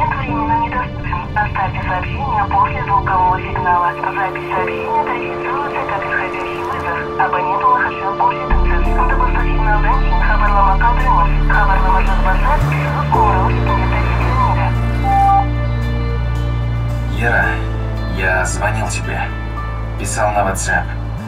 абонент временно недоступен. Оставьте сообщение после звукового сигнала. Запись сообщения тарифицируется как исходящий вызов. Абоненту нахожу пользователь. Untuk signal banking, хабарлама кадрлар. Хабарлама жазбаса, сіз қоңырау үстінде тарифицируется. Ера, я звонил тебе. Писал на WhatsApp.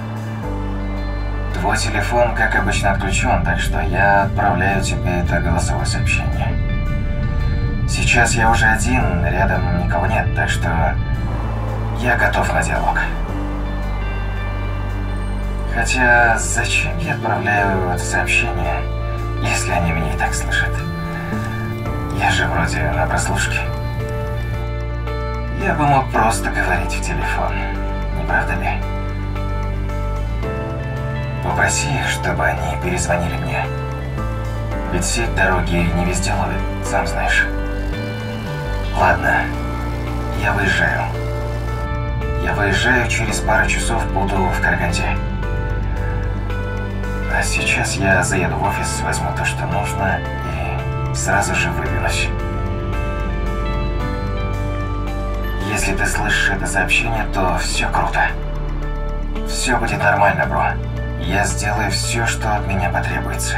Твой телефон, как обычно, отключен, так что я отправляю тебе это голосовое сообщение. Сейчас я уже один, рядом никого нет, так что я готов на диалог. Хотя зачем я отправляю это сообщение, если они меня и так слышат? Я же вроде на прослушке. Я бы мог просто говорить в телефон, не правда ли? Попроси их, чтобы они перезвонили мне. Ведь сеть дороги не везде ловит, сам знаешь. Ладно, я выезжаю. Я выезжаю, через пару часов буду в Караганде. А сейчас я заеду в офис, возьму то, что нужно, и сразу же выдвинусь. Если ты слышишь это сообщение, то все круто. Все будет нормально, бро. Я сделаю все, что от меня потребуется.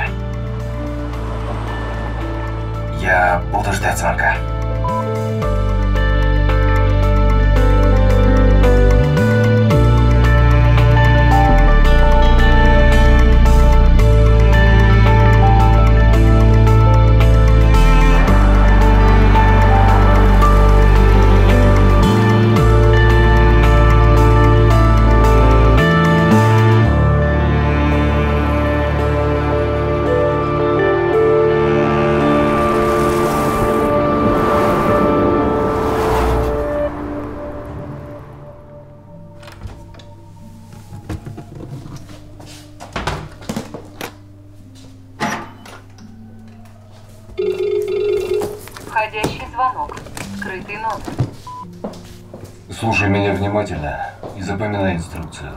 Я буду ждать звонка. Входящий звонок. Скрытый номер. Слушай меня внимательно и запоминай инструкцию.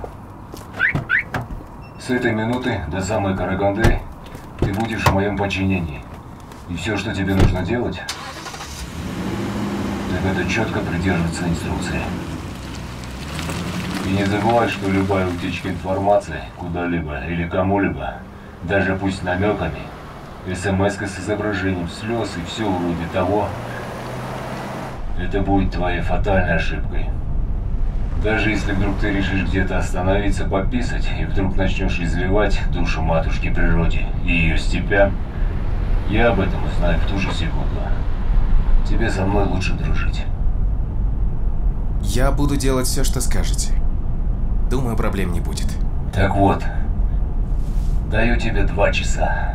С этой минуты до самой Караганды ты будешь в моем подчинении. И все, что тебе нужно делать, так это четко придерживаться инструкции. И не забывай, что любая утечка информации куда-либо или кому-либо, даже пусть намеками, СМС-ка с изображением слез и все вроде того, это будет твоей фатальной ошибкой. Даже если вдруг ты решишь где-то остановиться пописать и вдруг начнешь изливать душу матушки природе и ее степям, я об этом узнаю в ту же секунду. Тебе со мной лучше дружить. Я буду делать все, что скажете. Думаю, проблем не будет. Так вот, даю тебе 2 часа.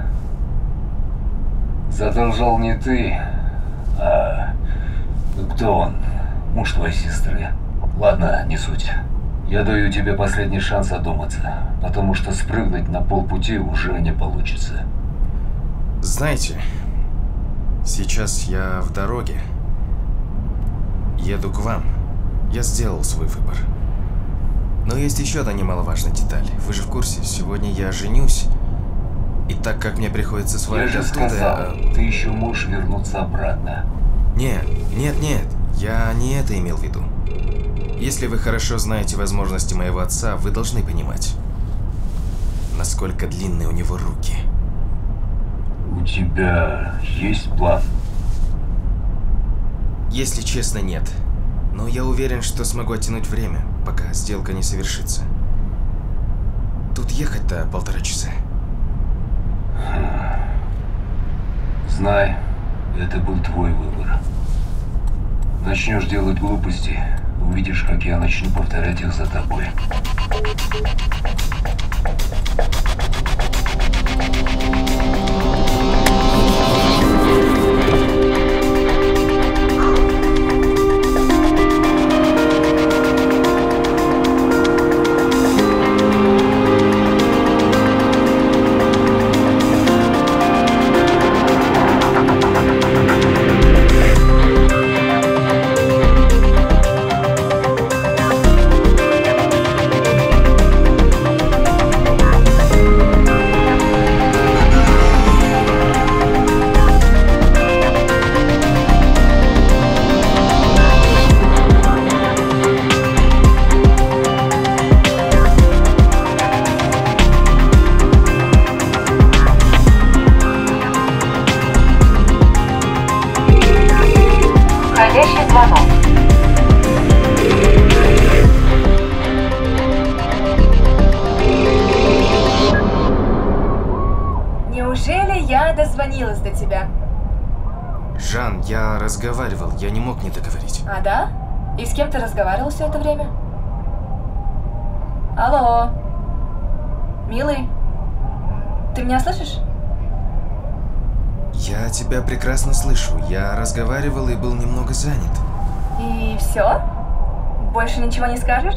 Задолжал не ты, а кто он? Муж твоей сестры. Ладно, не суть. Я даю тебе последний шанс одуматься, потому что спрыгнуть на полпути уже не получится. Знаете, сейчас я в дороге. Еду к вам. Я сделал свой выбор. Но есть еще одна немаловажная деталь. Вы же в курсе, сегодня я женюсь. И так как мне приходится с вами... Я же сказал, ты еще можешь вернуться обратно. Нет, я не это имел в виду. Если вы хорошо знаете возможности моего отца, вы должны понимать, насколько длинные у него руки. У тебя есть план? Если честно, нет. Но я уверен, что смогу оттянуть время, пока сделка не совершится. Тут ехать-то 1,5 часа. Знай, это был твой выбор. Начнешь делать глупости, увидишь, как я начну повторять их за тобой. Входящий звонок. Неужели я дозвонилась до тебя? Жан, я разговаривал, я не мог не договорить. А, да? И с кем ты разговаривал все это время? Алло? Милый? Ты меня слышишь? Я тебя прекрасно слышу. Я разговаривал и был немного занят. И все? Больше ничего не скажешь?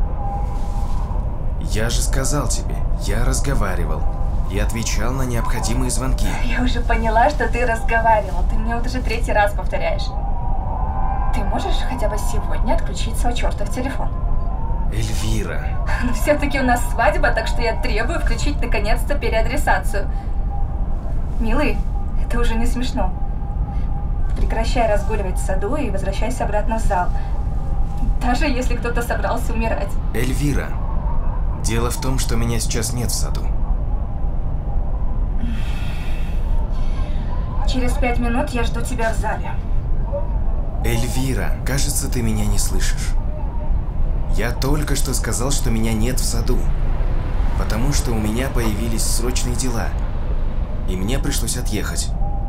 Я же сказал тебе, я разговаривал и отвечал на необходимые звонки. Я уже поняла, что ты разговаривал. Ты мне вот уже 3-й раз повторяешь. Ты можешь хотя бы сегодня отключить свой чертов телефон? Эльвира. Но все-таки у нас свадьба, так что я требую включить наконец-то переадресацию. Милый, это уже не смешно. Прекращай разгуливать в саду и возвращайся обратно в зал. Даже если кто-то собрался умирать. Эльвира, дело в том, что меня сейчас нет в саду. Через 5 минут я жду тебя в зале. Эльвира, кажется, ты меня не слышишь. Я только что сказал, что меня нет в саду, потому что у меня появились срочные дела, и мне пришлось отъехать.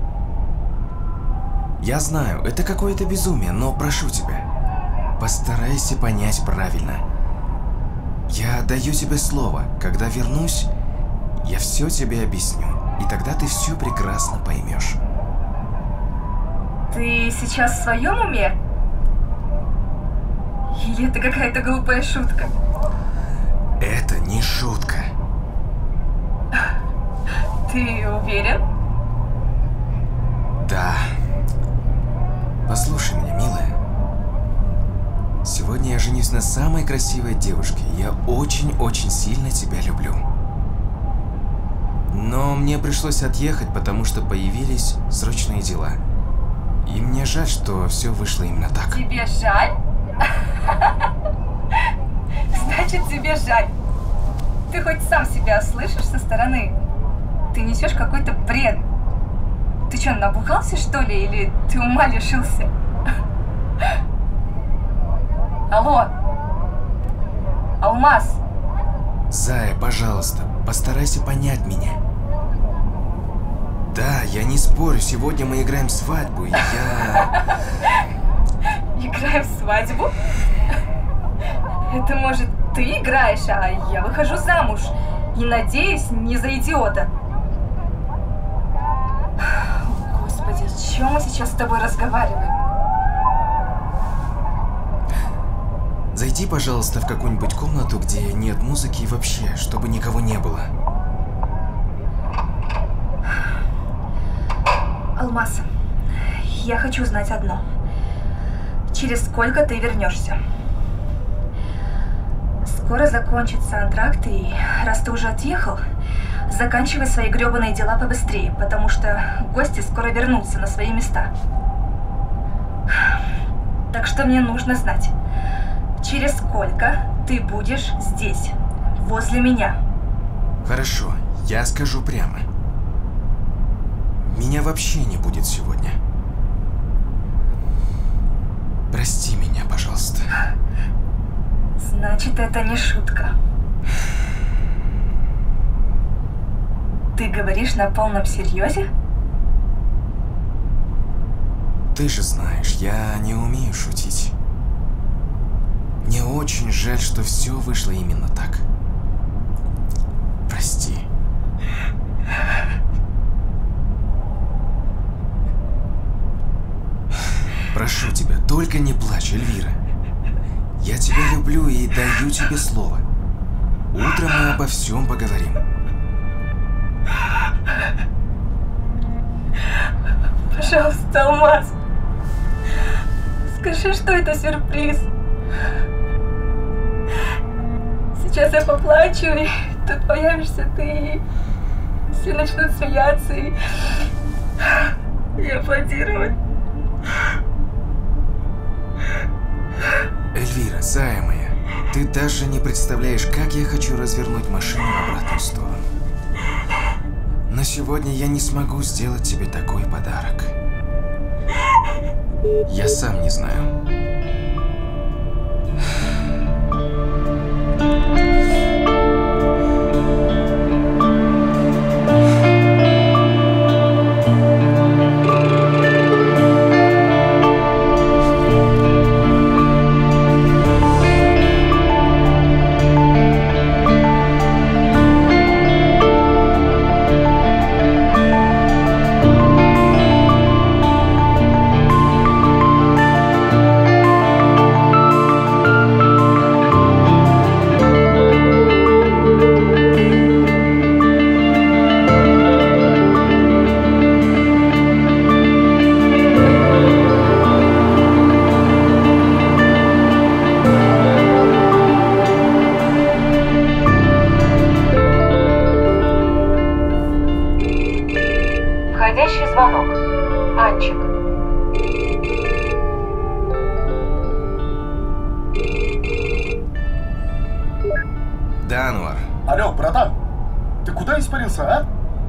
Я знаю, это какое-то безумие, но прошу тебя, постарайся понять правильно. Я даю тебе слово, когда вернусь, я все тебе объясню, и тогда ты все прекрасно поймешь. Ты сейчас в своем уме? Или это какая-то глупая шутка? Это не шутка. Ты уверен? Да. Послушай меня, милая. Сегодня я женюсь на самой красивой девушке. Я очень-очень сильно тебя люблю. Но мне пришлось отъехать, потому что появились срочные дела. И мне жаль, что все вышло именно так. Тебе жаль? Значит, тебе жаль. Ты хоть сам себя слышишь со стороны? Ты несешь какой-то бред. Ты что, набухался, что ли? Или ты ума лишился? Алло? Алмаз? Зая, пожалуйста, постарайся понять меня. Да, я не спорю, сегодня мы играем свадьбу, и я... Играем в свадьбу? Это может ты играешь, а я выхожу замуж. И надеюсь, не за идиота. Господи, о чем мы сейчас с тобой разговариваем? Зайди, пожалуйста, в какую-нибудь комнату, где нет музыки и вообще, чтобы никого не было. Алмаз, я хочу знать одно. Через сколько ты вернешься? Скоро закончится антракт, и раз ты уже отъехал, заканчивай свои гребаные дела побыстрее, потому что гости скоро вернутся на свои места. Так что мне нужно знать, через сколько ты будешь здесь, возле меня. Хорошо, я скажу прямо. Меня вообще не будет сегодня. Прости меня, пожалуйста. Значит, это не шутка. Ты говоришь на полном серьезе? Ты же знаешь, я не умею шутить. Мне очень жаль, что все вышло именно так. Прости. Прошу тебя, только не плачь, Эльвира. Я тебя люблю и даю тебе слово. Утром мы обо всем поговорим. Пожалуйста, Алмаз. Скажи, что это сюрприз. Сейчас я поплачу, и тут появишься ты, и все начнут смеяться и аплодировать. Эльвира, зая моя, ты даже не представляешь, как я хочу развернуть машину в обратную сторону. Но сегодня я не смогу сделать тебе такой подарок. Я сам не знаю. Входящий звонок. Анчик. Да, Анвар. Алло, братан, ты куда испарился, а?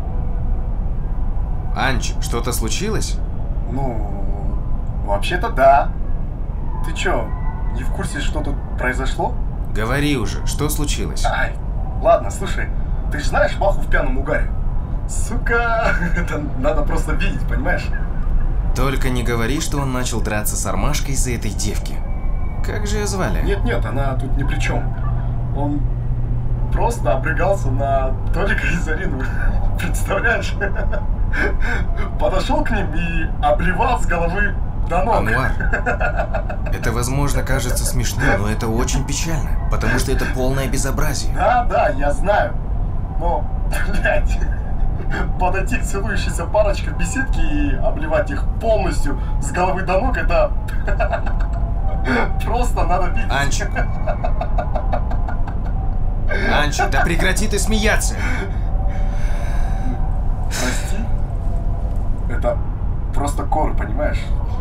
Анчик, что-то случилось? Ну, вообще-то да. Ты чё, не в курсе, что тут произошло? Говори уже, что случилось? Ай, ладно, слушай, ты же знаешь Баху в пьяном угаре? Сука, это надо просто видеть, понимаешь? Только не говори, что он начал драться с Армашкой из-за этой девки. Как же ее звали? Нет, она тут ни при чем. Он просто обрыгался на Толика и Зарину. Представляешь? Подошел к ним и обливал с головы до ног. Анвар, это, возможно, кажется смешным, но это очень печально, потому что это полное безобразие. Да, я знаю. Но, блядь, подойти к целующейся парочке в беседке и обливать их полностью с головы до ног, это просто надо видеть. Анчик. Анчик, да прекрати ты смеяться. Прости. Это просто коры, понимаешь?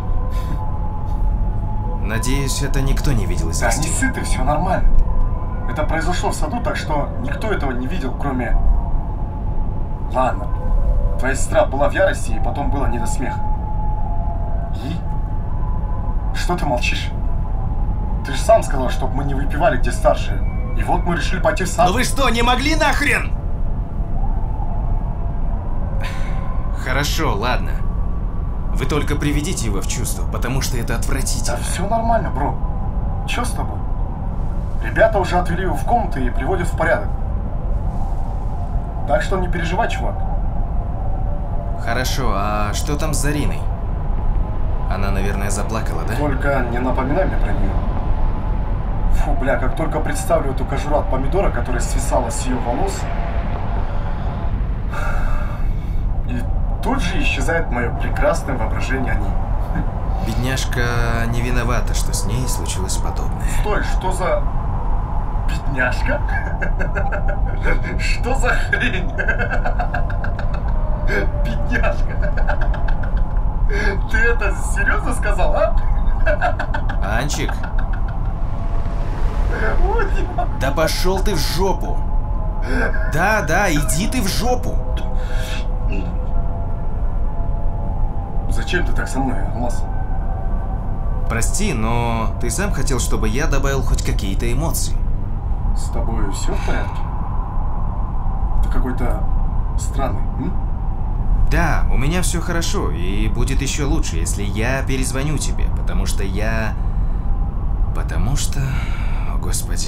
Надеюсь, это никто не видел из Да, не гостей. ссы ты, все нормально. Это произошло в саду, так что никто этого не видел, кроме... Ладно. Твоя сестра была в ярости, и потом было не до смеха. И? Что ты молчишь? Ты же сам сказал, чтобы мы не выпивали, где старшие. И вот мы решили пойти в сад. Ну вы что, не могли нахрен? Хорошо, ладно. Вы только приведите его в чувство, потому что это Да отвратительно. все нормально, бро. Че с тобой? Ребята уже отвели его в комнату и приводят в порядок. Так что не переживай, чувак. Хорошо, а что там с Зариной? Она, наверное, заплакала, да? Только не напоминай мне про нее. Фу, бля, как только представлю эту кожуру от помидора, которая свисала с ее волос, и тут же исчезает мое прекрасное воображение о ней. Бедняжка не виновата, что с ней случилось подобное. Стой, что за... бедняжка? Что за хрень? Бедняжка. Ты это серьезно сказал, а? Анчик, да пошел ты в жопу. Да, иди ты в жопу. Зачем ты так со мной, Алмаз? Прости, но ты сам хотел, чтобы я добавил хоть какие-то эмоции. С тобой все в порядке? Ты какой-то странный, Да, у меня все хорошо, и будет еще лучше, если я перезвоню тебе, потому что... О, Господи.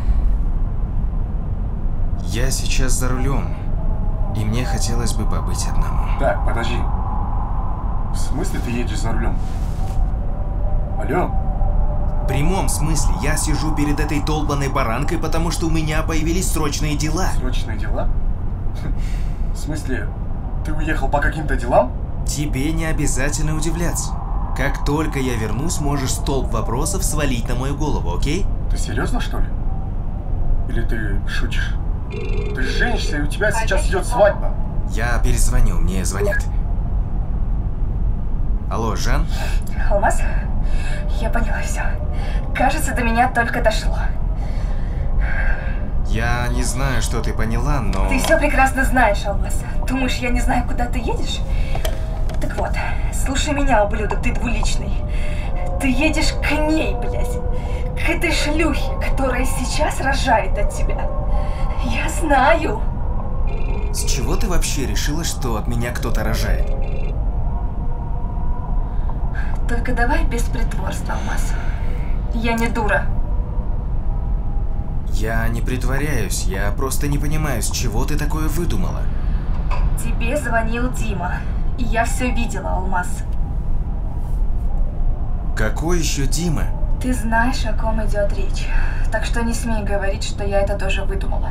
Я сейчас за рулем, и мне хотелось бы побыть одному. Так, подожди. В смысле ты едешь за рулем? Алло? В прямом смысле, я сижу перед этой долбанной баранкой, потому что у меня появились срочные дела. Срочные дела? В смысле, ты уехал по каким-то делам? Тебе не обязательно удивляться. Как только я вернусь, можешь столб вопросов свалить на мою голову, окей? Ты серьезно, что ли? Или ты шутишь? Ты женишься, и у тебя сейчас идет свадьба. Я перезвоню, мне звонят. Алло, Жан? Алмаз, я поняла все. Кажется, до меня только дошло. Я не знаю, что ты поняла, но... Ты все прекрасно знаешь, Алмаз. Думаешь, я не знаю, куда ты едешь? Так вот, слушай меня, ублюдок, ты двуличный. Ты едешь к ней, блядь. К этой шлюхе, которая сейчас рожает от тебя. Я знаю. С чего ты вообще решила, что от меня кто-то рожает? Только давай без притворства, Алмаз. Я не дура. Я не притворяюсь, я просто не понимаю, с чего ты такое выдумала. Тебе звонил Дима, и я все видела, Алмаз. Какой еще Дима? Ты знаешь, о ком идет речь, так что не смей говорить, что я это тоже выдумала.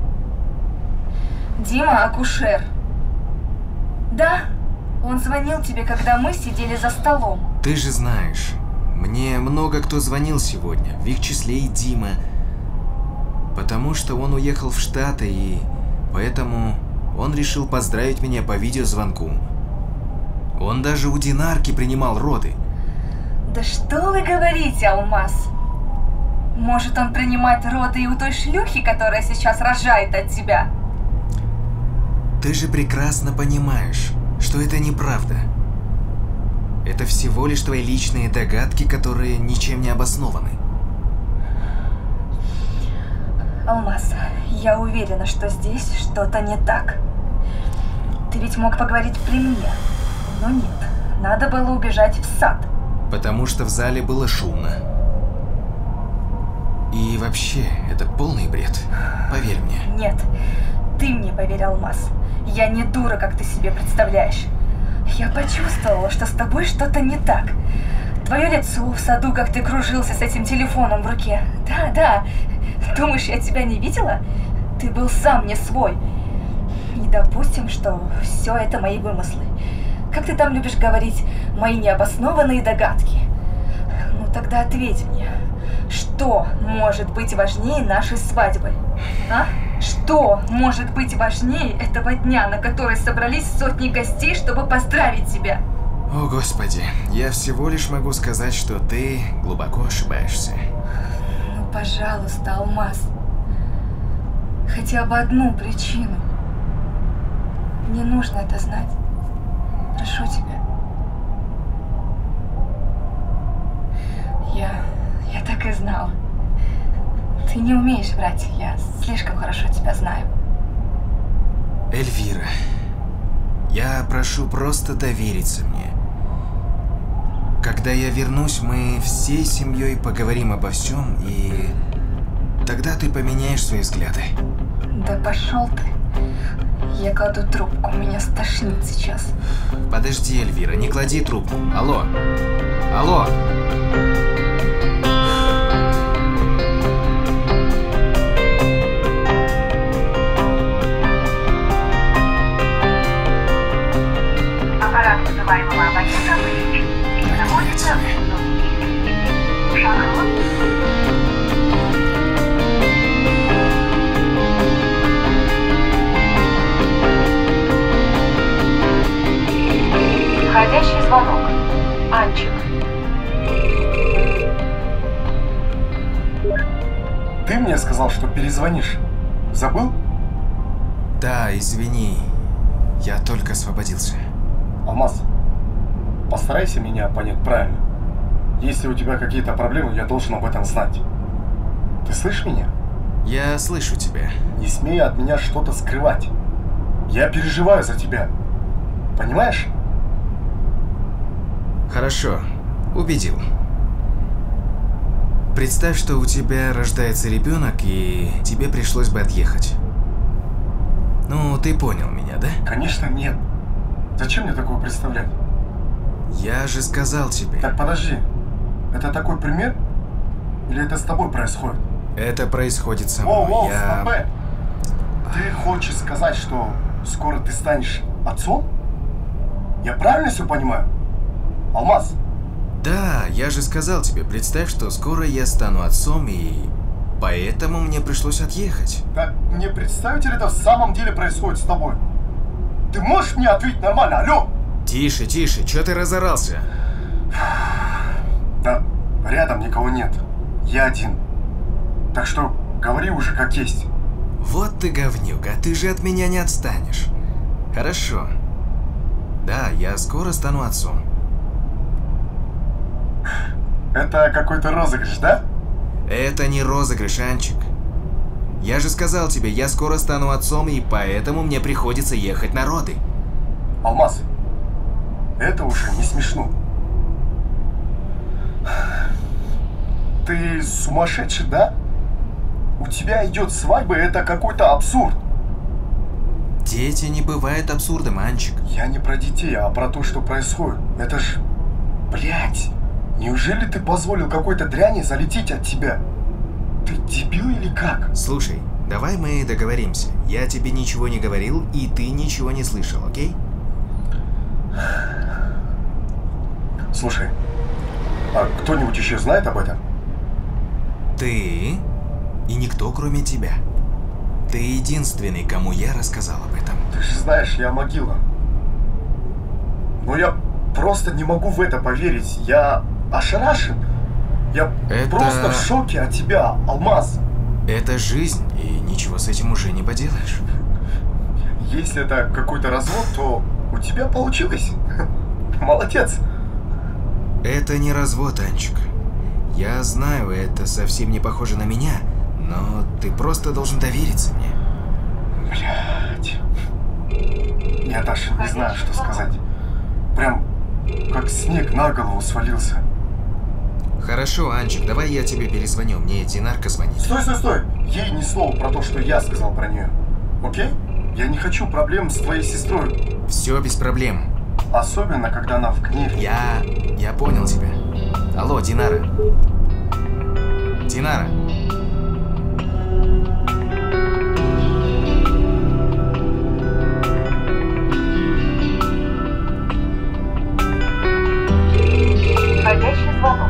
Дима акушер. Да, он звонил тебе, когда мы сидели за столом. Ты же знаешь, мне много кто звонил сегодня, в их числе и Дима. Потому что он уехал в Штаты, и поэтому он решил поздравить меня по видеозвонку. Он даже у Динарки принимал роды. Да что вы говорите, Алмаз? Может, он принимает роды и у той шлюхи, которая сейчас рожает от тебя? Ты же прекрасно понимаешь, что это неправда. Это всего лишь твои личные догадки, которые ничем не обоснованы. Алмаз, я уверена, что здесь что-то не так. Ты ведь мог поговорить при мне, но нет, надо было убежать в сад. Потому что в зале было шумно. И вообще, это полный бред, поверь мне. Нет, ты мне поверь, Алмаз. Я не дура, как ты себе представляешь. Я почувствовала, что с тобой что-то не так. Твое лицо в саду, как ты кружился с этим телефоном в руке. Да. Думаешь, я тебя не видела? Ты был сам не свой. И допустим, что все это мои вымыслы. Как ты там любишь говорить, мои необоснованные догадки. Ну тогда ответь мне, что может быть важнее нашей свадьбы? А? Что может быть важнее этого дня, на который собрались сотни гостей, чтобы поздравить тебя? О, Господи, я всего лишь могу сказать, что ты глубоко ошибаешься. Ну, пожалуйста, Алмаз. Хотя бы одну причину. Не нужно это знать. Прошу тебя. Я так и знала. Ты не умеешь врать, я слишком хорошо тебя знаю. Эльвира, я прошу просто довериться мне. Когда я вернусь, мы всей семьей поговорим обо всем, и тогда ты поменяешь свои взгляды. Да пошел ты. Я кладу трубку, меня стошнит сейчас. Подожди, Эльвира, не клади трубку. Алло. Алло. Аппарат вызываемого абонента выключен. И находится в Шанхай. Входящий звонок. Анчик. Ты мне сказал, что перезвонишь. Забыл? Да, извини. Я только освободился. Алмаз, постарайся меня понять правильно. Если у тебя какие-то проблемы, я должен об этом знать. Ты слышишь меня? Я слышу тебя. Не смей от меня что-то скрывать. Я переживаю за тебя. Понимаешь? Хорошо, убедил. Представь, что у тебя рождается ребенок, и тебе пришлось бы отъехать. Ну, ты понял меня, да? Конечно, нет. Зачем мне такое представлять? Я же сказал тебе. Так, подожди. Это такой пример? Или это с тобой происходит? Это происходит со мной. Воу, стопэ! Ты хочешь сказать, что скоро ты станешь отцом? Я правильно все понимаю? Алмаз? Да, я же сказал тебе, представь, что скоро я стану отцом, и поэтому мне пришлось отъехать. Так мне представить, или это в самом деле происходит с тобой? Ты можешь мне ответить нормально, алло? Тише, тише, чё ты разорался? Да, рядом никого нет. Я один. Так что говори уже как есть. Вот ты говнюк, а ты же от меня не отстанешь. Хорошо. Да, я скоро стану отцом. Это какой-то розыгрыш, да? Это не розыгрыш, Анчик. Я же сказал тебе, я скоро стану отцом, и поэтому мне приходится ехать на роды. Алмаз, это уже не смешно. Ты сумасшедший, да? У тебя идет свадьба, это какой-то абсурд. Дети не бывают абсурдом, Анчик. Я не про детей, а про то, что происходит. Это ж... Блядь! Неужели ты позволил какой-то дряни залететь от тебя? Ты дебил или как? Слушай, давай мы договоримся. Я тебе ничего не говорил, и ты ничего не слышал, окей? Слушай, а кто-нибудь еще знает об этом? Ты и никто, кроме тебя. Ты единственный, кому я рассказал об этом. Ты же знаешь, я могила. Но я просто не могу в это поверить. Я ошарашен. Я просто в шоке от тебя, Алмаз. Это жизнь, и ничего с этим уже не поделаешь. Если это какой-то развод, то у тебя получилось. Молодец. Это не развод, Анчик. Я знаю, это совсем не похоже на меня, но ты просто должен довериться мне. Блядь. Я даже не знаю, что сказать. Прям как снег на голову свалился. Хорошо, Анчик, давай я тебе перезвоню. Мне Динарка звонит. Стой, стой, стой! Ей ни слова про то, что я сказал про нее. Окей? Я не хочу проблем с твоей сестрой. Все без проблем. Особенно, когда она в гневе. Я понял тебя. Алло, Динара. Динара. Входящий звонок.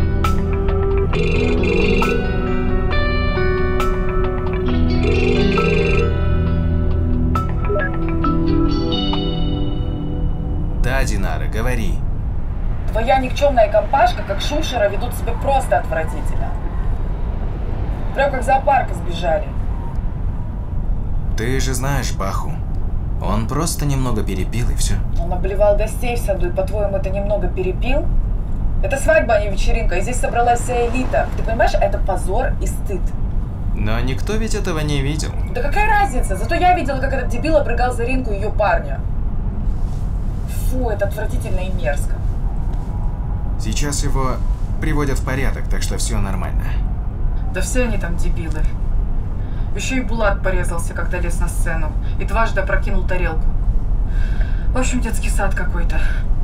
Да, Динара, говори. Твоя никчемная компашка, как шушера, ведут себя просто отвратительно. Прям как зоопарка сбежали. Ты же знаешь Баху. Он просто немного перепил, и все. Он обливал гостей в саду, и, по-твоему, это немного перепил? Это свадьба, а не вечеринка, и здесь собралась вся элита. Ты понимаешь, это позор и стыд. Но никто ведь этого не видел. Да какая разница? Зато я видела, как этот дебил обрыгал за Ринку ее парня. Фу, это отвратительно и мерзко. Сейчас его приводят в порядок, так что все нормально. Да все они там дебилы. Еще и Булат порезался, когда лез на сцену. И дважды опрокинул тарелку. В общем, детский сад какой-то.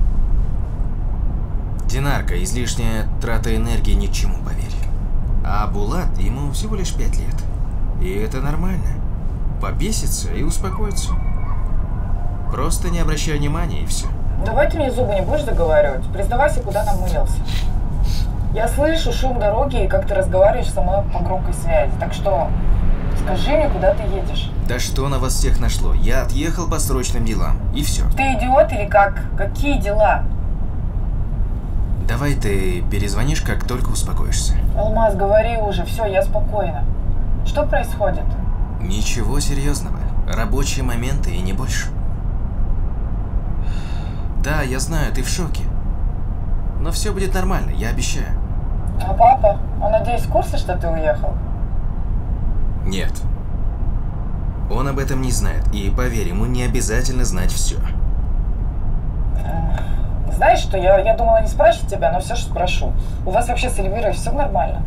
Динарка, излишняя трата энергии ни к чему, поверь. А Булат, ему всего лишь 5 лет. И это нормально. Побесится и успокоится. Просто не обращай внимания, и все. Давай ты мне зубы не будешь заговаривать. Признавайся, куда намылился. Я слышу шум дороги и как ты разговариваешь со мной по громкой связи. Так что скажи мне, куда ты едешь. Да что на вас всех нашло? Я отъехал по срочным делам. И все. Ты идиот или как? Какие дела? Давай ты перезвонишь, как только успокоишься. Алмаз, говори уже. Все, я спокойна. Что происходит? Ничего серьезного. Рабочие моменты и не больше. Да, я знаю, ты в шоке. Но все будет нормально, я обещаю. А папа? Он, надеюсь, в курсе, что ты уехал? Нет. Он об этом не знает. И поверь, ему не обязательно знать все. Знаешь что, я думала не спрашивать тебя, но все же спрошу. У вас вообще с Эльвирой все нормально?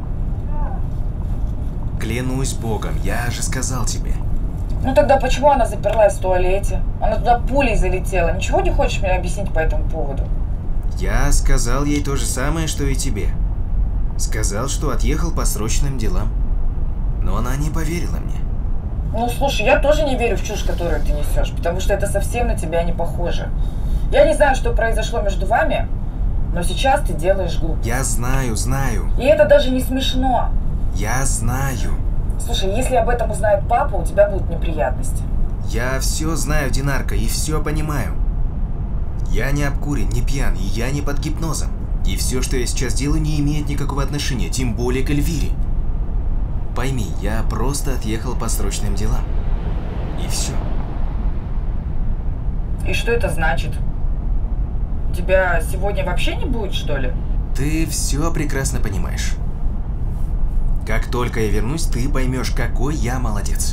Клянусь богом, я же сказал тебе. Ну тогда почему она заперлась в туалете? Она туда пулей залетела. Ничего не хочешь мне объяснить по этому поводу? Я сказал ей то же самое, что и тебе. Сказал, что отъехал по срочным делам. Но она не поверила мне. Ну слушай, я тоже не верю в чушь, которую ты несешь, потому что это совсем на тебя не похоже. Я не знаю, что произошло между вами, но сейчас ты делаешь глупость. Я знаю, знаю. И это даже не смешно. Я знаю. Слушай, если об этом узнает папа, у тебя будут неприятности. Я все знаю, Динарка, и все понимаю. Я не обкурен, не пьян, и я не под гипнозом. И все, что я сейчас делаю, не имеет никакого отношения, тем более к Эльвире. Пойми, я просто отъехал по срочным делам. И все. И что это значит? Тебя сегодня вообще не будет, что ли? Ты все прекрасно понимаешь. Как только я вернусь, ты поймешь, какой я молодец.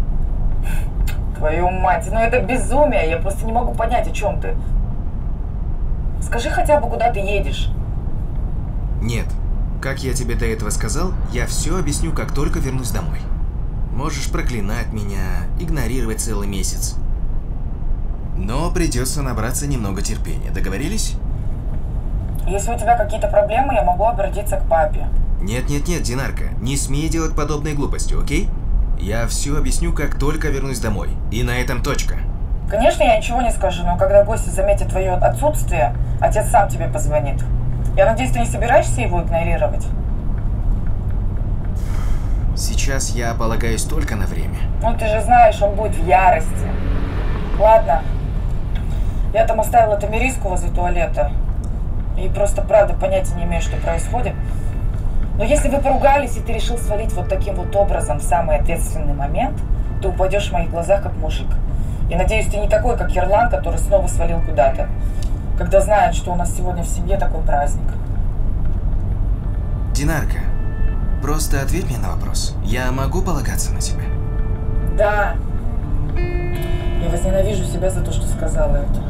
Твою мать, ну это безумие, я просто не могу понять, о чем ты. Скажи хотя бы, куда ты едешь. Нет, как я тебе до этого сказал, я все объясню, как только вернусь домой. Можешь проклинать меня, игнорировать целый месяц. Но придется набраться немного терпения. Договорились? Если у тебя какие-то проблемы, я могу обратиться к папе. Нет, Динарка, не смей делать подобные глупости, окей? Я все объясню, как только вернусь домой. И на этом точка. Конечно, я ничего не скажу, но когда гости заметят твое отсутствие, отец сам тебе позвонит. Я надеюсь, ты не собираешься его игнорировать? Сейчас я полагаюсь только на время. Ну, ты же знаешь, он будет в ярости. Ладно. Я там оставила Тамириску возле туалета. И просто, правда, понятия не имею, что происходит. Но если вы поругались, и ты решил свалить вот таким вот образом в самый ответственный момент, ты упадешь в моих глазах как мужик. И надеюсь, ты не такой, как Ерлан, который снова свалил куда-то, когда знает, что у нас сегодня в семье такой праздник. Динарка, просто ответь мне на вопрос. Я могу полагаться на тебя? Да. Я возненавижу себя за то, что сказала это.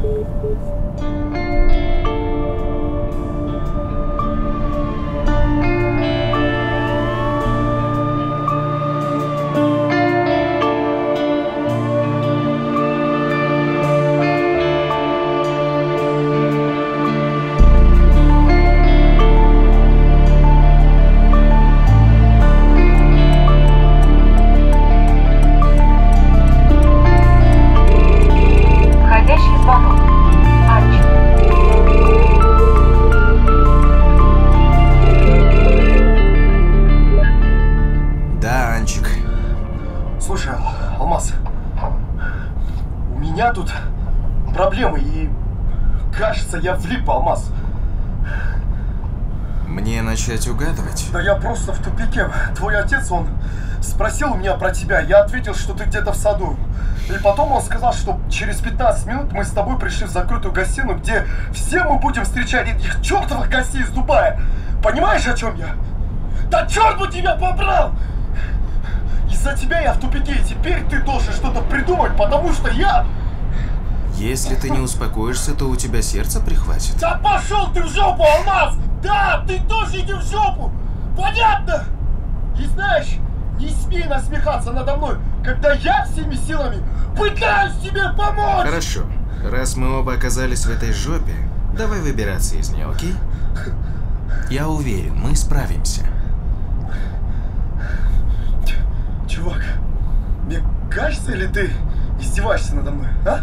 Я влип, Алмаз. Мне начать угадывать? Да я просто в тупике. Твой отец, он спросил у меня про тебя. Я ответил, что ты где-то в саду. И потом он сказал, что через 15 минут мы с тобой пришли в закрытую гостиную, где все мы будем встречать этих чертовых гостей из Дубая. Понимаешь, о чем я? Да черт бы тебя побрал! Из-за тебя я в тупике, и теперь ты должен что-то придумать, потому что я... Если ты не успокоишься, то у тебя сердце прихватит. Да пошел ты в жопу, Алмаз! Да, ты тоже иди в жопу! Понятно? И знаешь, не смей насмехаться надо мной, когда я всеми силами пытаюсь тебе помочь! Хорошо. Раз мы оба оказались в этой жопе, давай выбираться из нее, окей? Я уверен, мы справимся. Чувак, мне кажется, или ты издеваешься надо мной, а?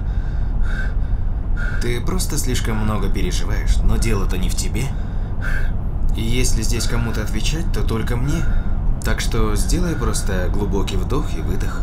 Ты просто слишком много переживаешь, но дело-то не в тебе. И если здесь кому-то отвечать, то только мне. Так что сделай просто глубокий вдох и выдох.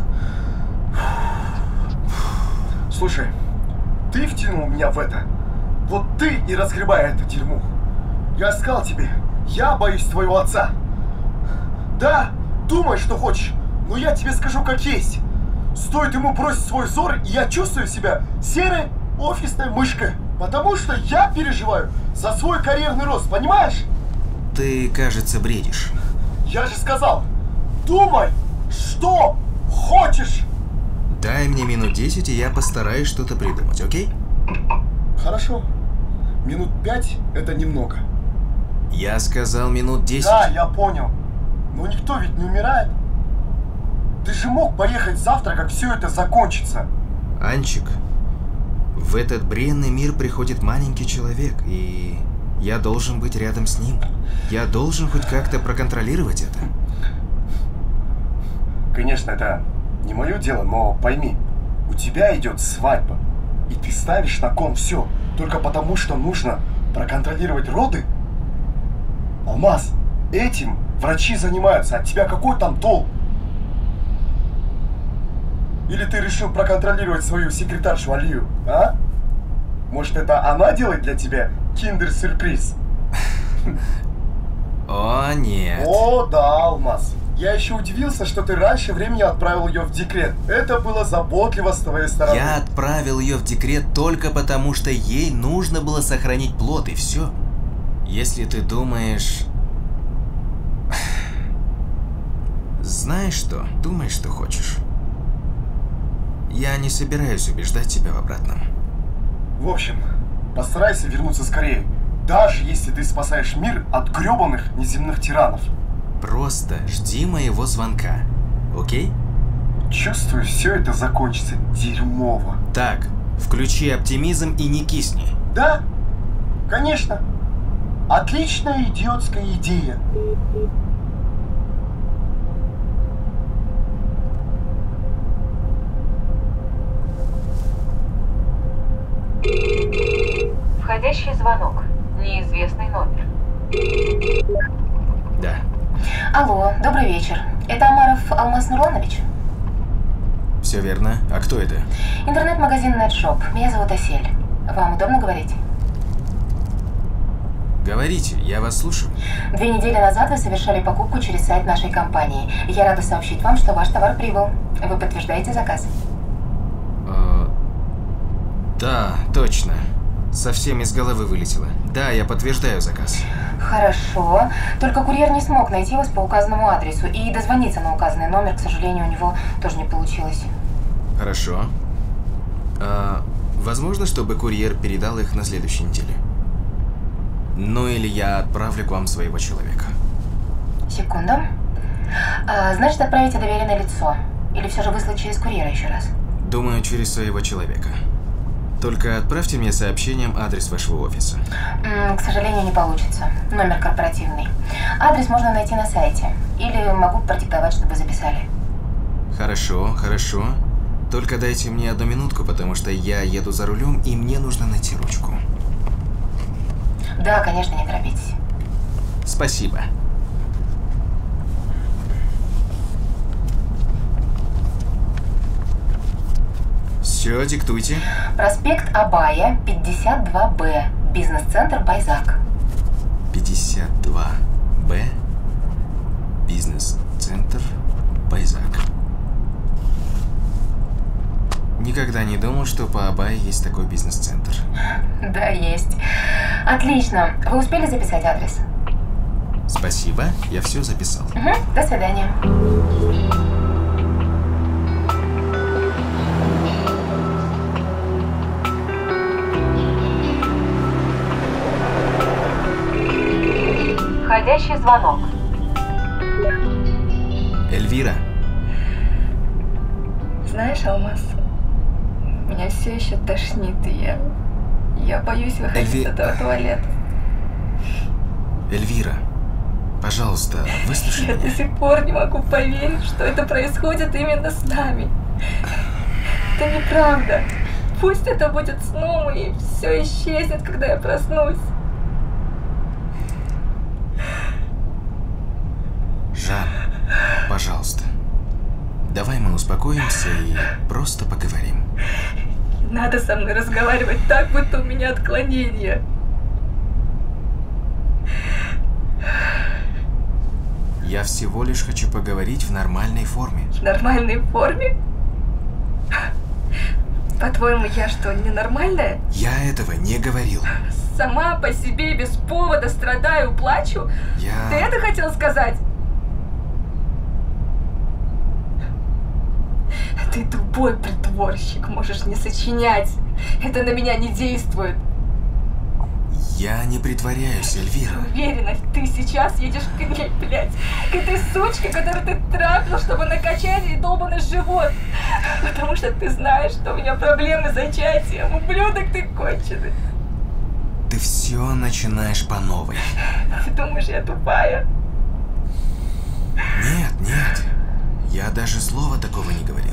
Слушай, ты втянул меня в это. Вот ты и разгребай это дерьмо. Я сказал тебе, я боюсь твоего отца. Да, думай, что хочешь, но я тебе скажу, как есть. Стоит ему бросить свой взор, и я чувствую себя серой офисной мышкой. Потому что я переживаю за свой карьерный рост, понимаешь? Ты, кажется, бредишь. Я же сказал, думай, что хочешь. Дай мне минут 10, и я постараюсь что-то придумать, окей? Хорошо. Минут 5 это немного. Я сказал минут 10. Да, я понял. Но никто ведь не умирает. Ты же мог поехать завтра, как все это закончится. Анчик, в этот бренный мир приходит маленький человек, и я должен быть рядом с ним. Я должен хоть как-то проконтролировать это. Конечно, это не мое дело, но пойми, у тебя идет свадьба, и ты ставишь на кон все, только потому, что нужно проконтролировать роды? Алмаз, этим врачи занимаются, от тебя какой там толк? Или ты решил проконтролировать свою секретаршу Алию, а? Может, это она делает для тебя киндер-сюрприз? О, нет. О, да, Алмаз. Я еще удивился, что ты раньше времени отправил ее в декрет. Это было заботливо с твоей стороны. Я отправил ее в декрет только потому, что ей нужно было сохранить плод, и все. Если ты думаешь... Знаешь что? Думай, что хочешь. Я не собираюсь убеждать тебя в обратном. В общем, постарайся вернуться скорее. Даже если ты спасаешь мир от гребаных неземных тиранов. Просто жди моего звонка, окей? Чувствую, все это закончится дерьмово. Так, включи оптимизм и не кисни. Да, конечно. Отличная идиотская идея. Входящий звонок. Неизвестный номер. Да. Алло, добрый вечер. Это Омаров Алмаз Нурланович? Все верно. А кто это? Интернет-магазин NetShop. Меня зовут Асель. Вам удобно говорить? Говорите, я вас слушаю. 2 недели назад вы совершали покупку через сайт нашей компании. Я рада сообщить вам, что ваш товар прибыл. Вы подтверждаете заказ? Да, точно. Совсем из головы вылетело. Да, я подтверждаю заказ. Хорошо. Только курьер не смог найти вас по указанному адресу. И дозвониться на указанный номер, к сожалению, у него тоже не получилось. Хорошо. Возможно, чтобы курьер передал их на следующей неделе? Ну или я отправлю к вам своего человека. Секунду. Значит, отправите доверенное лицо. Или все же выслать через курьера еще раз? Думаю, через своего человека. Только отправьте мне сообщением адрес вашего офиса. К сожалению, не получится. Номер корпоративный. Адрес можно найти на сайте. Или могу продиктовать, чтобы записали. Хорошо, хорошо. Только дайте мне 1 минутку, потому что я еду за рулем, и мне нужно найти ручку. Да, конечно, не торопитесь. Спасибо. Все, диктуйте. Проспект Абая, 52Б. Бизнес-центр Байзак. 52Б. Бизнес-центр Байзак. Никогда не думал, что по Абае есть такой бизнес-центр. Да, есть. Отлично. Вы успели записать адрес? Спасибо, я все записал. До свидания. Входящий звонок. Эльвира. Знаешь, Алмаз, меня все еще тошнит, и я боюсь выходить из этого туалета. Эльвира, пожалуйста, выслушай Я меня. до сих пор не могу поверить, что это происходит именно с нами. Это неправда. Пусть это будет сном, и все исчезнет, когда я проснусь. Жан, пожалуйста, давай мы успокоимся и просто поговорим. Не надо со мной разговаривать так, будто у меня отклонение. Я всего лишь хочу поговорить в нормальной форме. В нормальной форме? По-твоему, я что, ненормальная? Я этого не говорил. Сама по себе без повода страдаю, плачу? Ты это хотел сказать? Ты тупой притворщик, можешь не сочинять. Это на меня не действует. Я не притворяюсь, Эльвира. Уверена, ты сейчас едешь к ней, блядь. К этой сучке, которую ты трахнул, чтобы накачать ей долбаный живот. Потому что ты знаешь, что у меня проблемы с зачатием. Ублюдок ты конченый. Ты все начинаешь по новой. Ты думаешь, я тупая? Нет, нет. Я даже слова такого не говорил.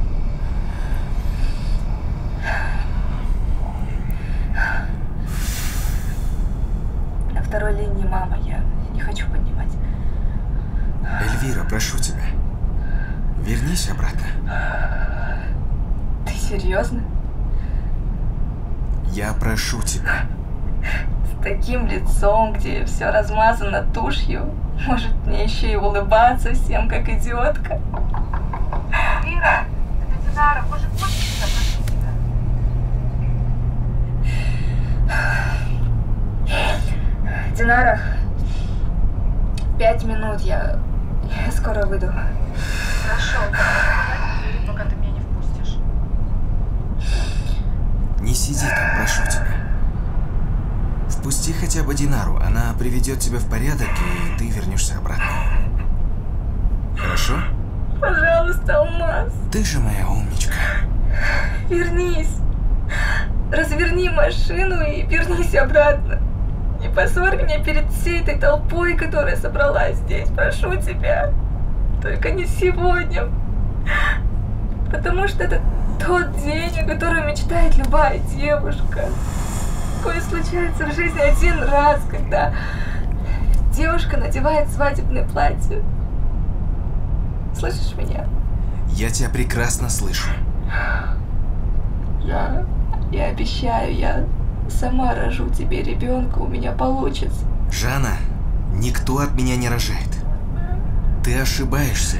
На второй линии мама, я не хочу поднимать. Эльвира, прошу тебя, вернись обратно. Ты серьезно? Я прошу тебя. С таким лицом, где все размазано тушью. Может, мне еще и улыбаться всем, как идиотка? Ира, это Динара, может, пустишься, прошу тебя? Динара, 5 минут, я скоро выйду. Хорошо, пока ты меня не впустишь. Не сиди там, прошу тебя. Впусти хотя бы Динару, она приведет тебя в порядок, и ты вернешься обратно. Хорошо? Пожалуйста, Алмаз. Ты же моя умничка. Вернись. Разверни машину и вернись обратно. Не позорь меня перед всей этой толпой, которая собралась здесь. Прошу тебя. Только не сегодня. Потому что это тот день, о котором мечтает любая девушка. Такое случается в жизни один раз, когда девушка надевает свадебное платье. Слышишь меня? Я тебя прекрасно слышу. Я обещаю, я сама рожу тебе ребенка, у меня получится. Жанна, никто от меня не рожает. Ты ошибаешься.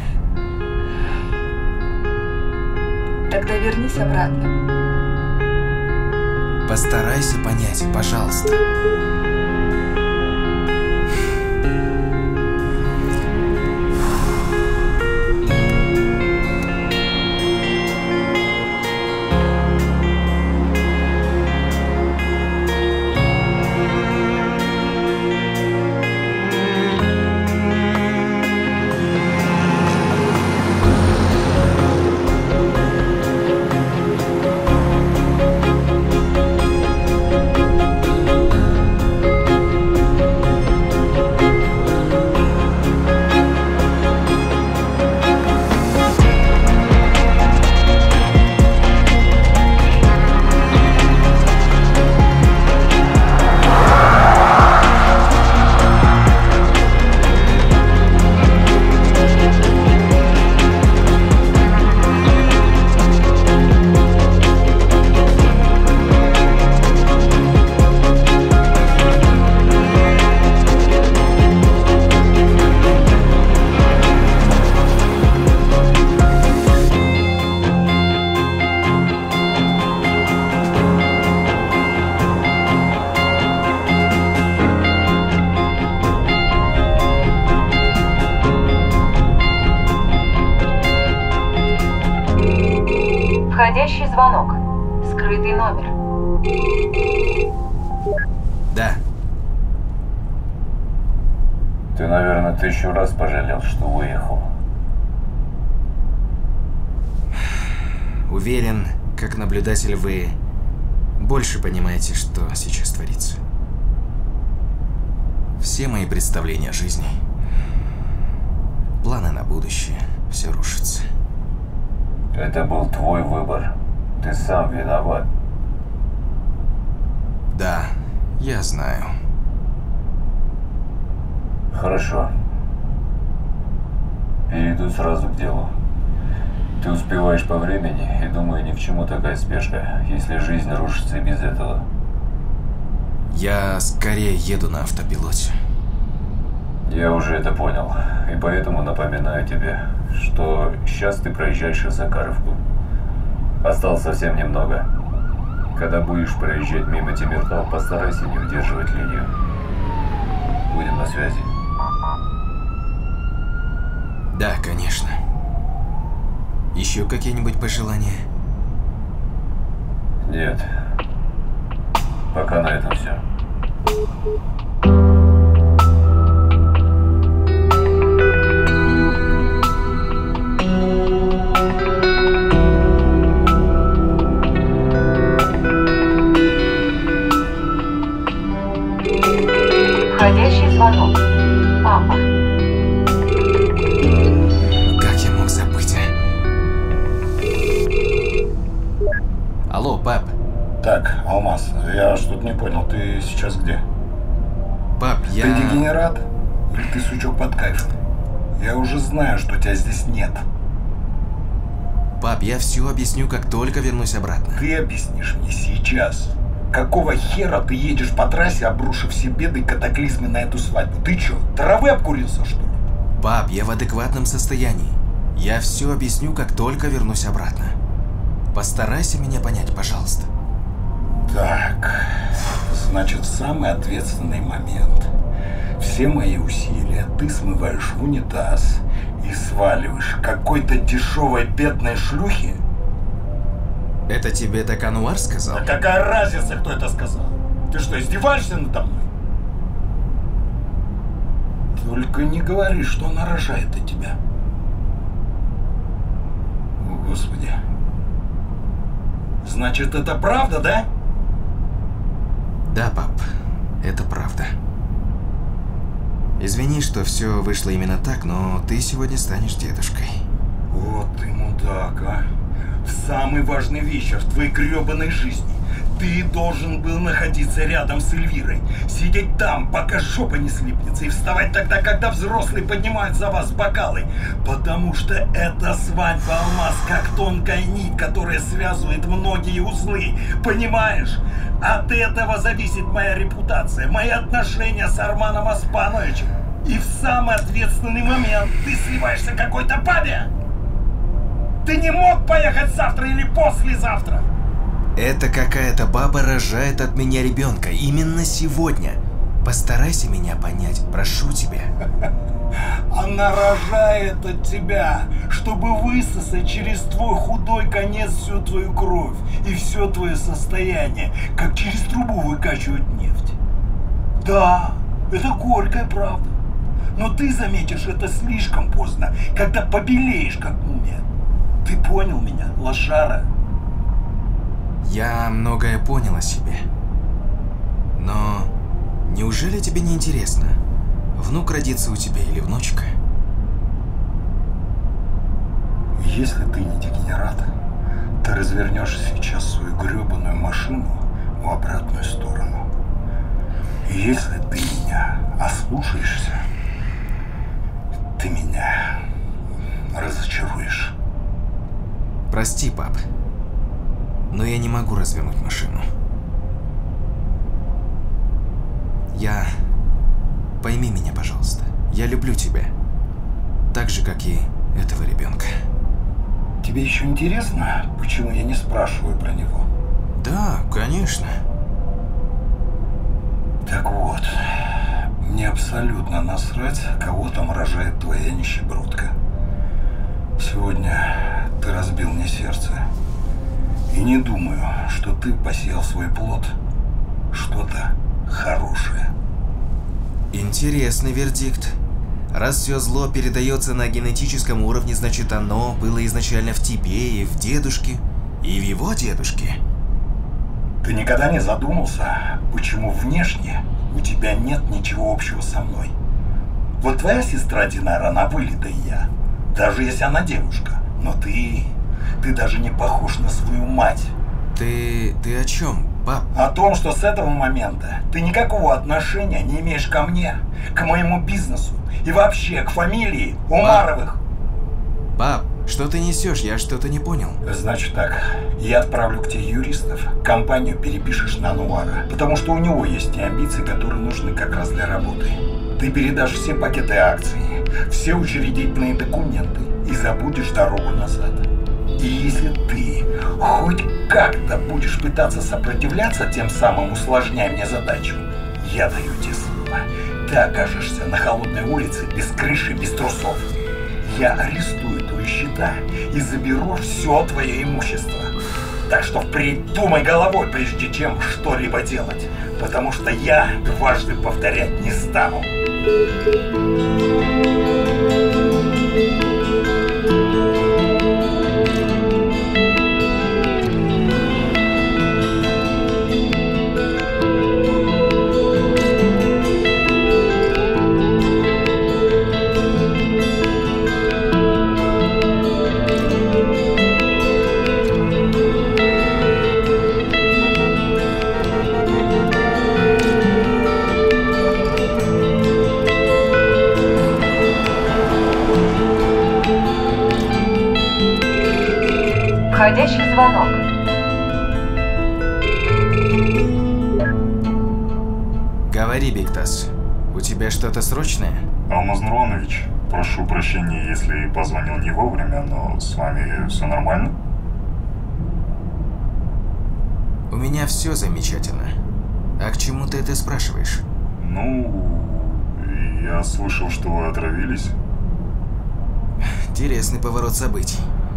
Тогда вернись обратно. Постарайся понять, пожалуйста. Входящий звонок. Скрытый номер. Да. Ты, наверное, 1000 раз пожалел, что уехал. Уверен, как наблюдатель, вы больше понимаете, что сейчас творится. Все мои представления о жизни, планы на будущее, все рушится. Это был твой выбор. Ты сам виноват. Да, я знаю. Хорошо. Перейду сразу к делу. Ты успеваешь по времени, и думаю, ни к чему такая спешка, если жизнь рушится и без этого. Я скорее еду на автопилоте. Я уже это понял, и поэтому напоминаю тебе, что сейчас ты проезжаешь Закаровку. Осталось совсем немного. Когда будешь проезжать мимо Тимиртау, постарайся не удерживать линию. Будем на связи. Да, конечно. Еще какие-нибудь пожелания? Нет. Пока на этом все. Входящий звонок. Папа. Как я мог забыть, а? Алло, пап. Так, Алмаз, я что-то не понял, ты сейчас где? Пап, я... Ты дегенерат? Или ты сучок под кайфом? Я уже знаю, что тебя здесь нет. Пап, я все объясню, как только вернусь обратно. Ты объяснишь мне сейчас. Какого хера ты едешь по трассе, обрушив все беды и катаклизмы на эту свадьбу? Ты чё, травы обкурился, что ли? Пап, я в адекватном состоянии. Я все объясню, как только вернусь обратно. Постарайся меня понять, пожалуйста. Так, значит, в самый ответственный момент все мои усилия ты смываешь в унитаз и сваливаешь какой-то дешевой бедной шлюхи? Это тебе так Ануар сказал? Да какая разница, кто это сказал? Ты что, издеваешься надо мной? Только не говори, что она рожает от тебя. О, Господи. Значит, это правда, да? Да, пап, это правда. Извини, что все вышло именно так, но ты сегодня станешь дедушкой. Вот ты мудак, а. В самый важный вечер в твоей гребаной жизни ты должен был находиться рядом с Эльвирой, сидеть там, пока жопа не слипнется, и вставать тогда, когда взрослые поднимают за вас бокалы, потому что эта свадьба, алмаз, как тонкая нить, которая связывает многие узлы, понимаешь? От этого зависит моя репутация, мои отношения с Арманом Оспановичем, и в самый ответственный момент ты сливаешься какой-то бабе! Ты не мог поехать завтра или послезавтра? Это какая-то баба рожает от меня ребенка именно сегодня. Постарайся меня понять, прошу тебя. Она рожает от тебя, чтобы высосать через твой худой конец всю твою кровь и все твое состояние, как через трубу выкачивают нефть. Да, это горькая правда. Но ты заметишь это слишком поздно, когда побелеешь, как мумия. Ты понял меня, лошара? Я многое понял о себе. Но неужели тебе не интересно, внук родится у тебя или внучка? Если ты не дегенерат, ты развернешь сейчас свою гребаную машину в обратную сторону. И если ты меня ослушаешься, ты меня разочаруешь. Прости, пап, но я не могу развернуть машину. Пойми меня, пожалуйста. Я люблю тебя. Так же, как и этого ребенка. Тебе еще интересно, почему я не спрашиваю про него? Да, конечно. Так вот, мне абсолютно насрать, кого там рожает твоя нищебродка. Сегодня ты разбил мне сердце. И не думаю, что ты посеял свой плод что-то хорошее. Интересный вердикт. Раз все зло передается на генетическом уровне, значит оно было изначально в тебе и в дедушке, и в его дедушке. Ты никогда не задумался, почему внешне у тебя нет ничего общего со мной? Вот твоя сестра Динара, она вылитая я, даже если она девушка. Но ты даже не похож на свою мать. Ты о чем, пап? О том, что с этого момента ты никакого отношения не имеешь ко мне, к моему бизнесу и вообще к фамилии Умаровых. Пап, что ты несешь? Я что-то не понял. Значит так, я отправлю к тебе юристов, компанию перепишешь на Ануара, потому что у него есть те амбиции, которые нужны как раз для работы. Ты передашь все пакеты акций, все учредительные документы и забудешь дорогу назад. И если ты хоть как-то будешь пытаться сопротивляться, тем самым усложняя мне задачу, я даю тебе слово, ты окажешься на холодной улице, без крыши, без трусов. Я арестую твои счета и заберу все твое имущество. Так что впредь думай головой, прежде чем что-либо делать, потому что я дважды повторять не стану. Входящий звонок. Говори, Биктас. У тебя что-то срочное? Алмаз Нуронович, прошу прощения, если позвонил не вовремя, но с вами все нормально? У меня все замечательно. А к чему ты это спрашиваешь? Ну, я слышал, что вы отравились. Интересный поворот событий.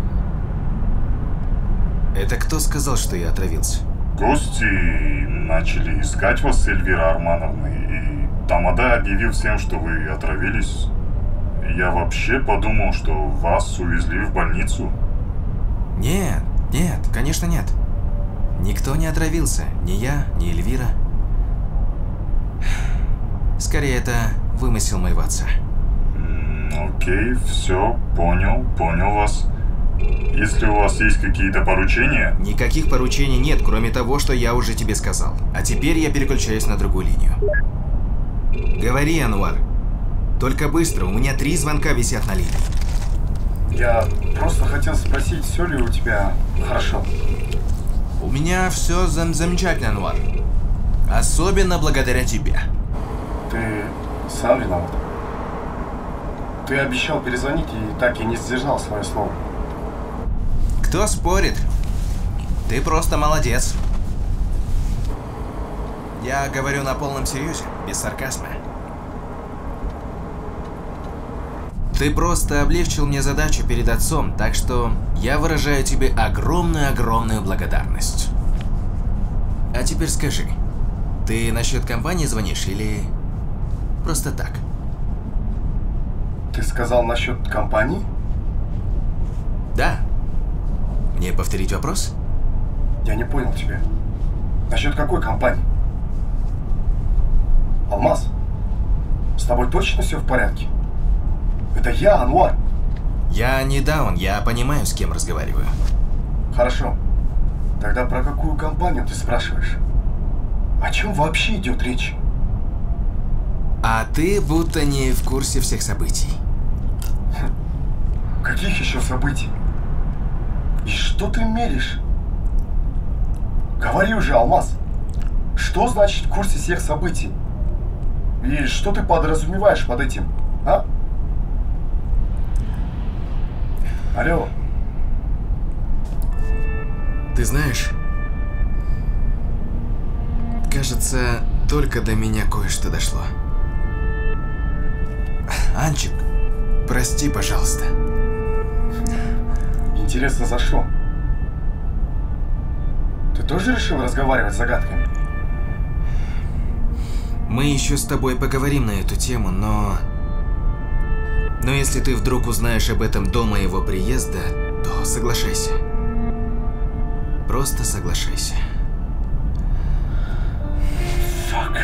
Это кто сказал, что я отравился? Гости начали искать вас с Эльвирой Армановной, и Тамада объявил всем, что вы отравились. Я вообще подумал, что вас увезли в больницу. Нет, конечно нет. Никто не отравился, ни я, ни Эльвира. Скорее, это вымысел моего отца. Окей, все, понял вас. Если у вас есть какие-то поручения... Никаких поручений нет, кроме того, что я уже тебе сказал. А теперь я переключаюсь на другую линию. Говори, Анвар. Только быстро, у меня 3 звонка висят на линии. Я просто хотел спросить, все ли у тебя хорошо? У меня все замечательно, Анвар. Особенно благодаря тебе. Ты сам виноват. Ты обещал перезвонить и так и не сдержал свое слово. Кто спорит? Ты просто молодец. Я говорю на полном серьезе, без сарказма. Ты просто облегчил мне задачу перед отцом, так что я выражаю тебе огромную благодарность. А теперь скажи, ты насчет компании звонишь или просто так? Ты сказал насчет компании? Да. Мне повторить вопрос? Я не понял тебя. Насчет какой компании? Алмаз, с тобой точно все в порядке? Это я, Анвар. Я не даун, я понимаю, с кем разговариваю. Хорошо. Тогда про какую компанию ты спрашиваешь? О чем вообще идет речь? А ты будто не в курсе всех событий. Каких еще событий? И что ты меришь? Говори уже, Алмаз. Что значит в курсе всех событий? И что ты подразумеваешь под этим, а? Алло. Ты знаешь, кажется, только до меня кое-что дошло. Анчик, прости, пожалуйста. Интересно, за что? Ты тоже решил разговаривать с загадками? Мы еще с тобой поговорим на эту тему, но если ты вдруг узнаешь об этом до моего приезда, то соглашайся. Просто соглашайся. Фак.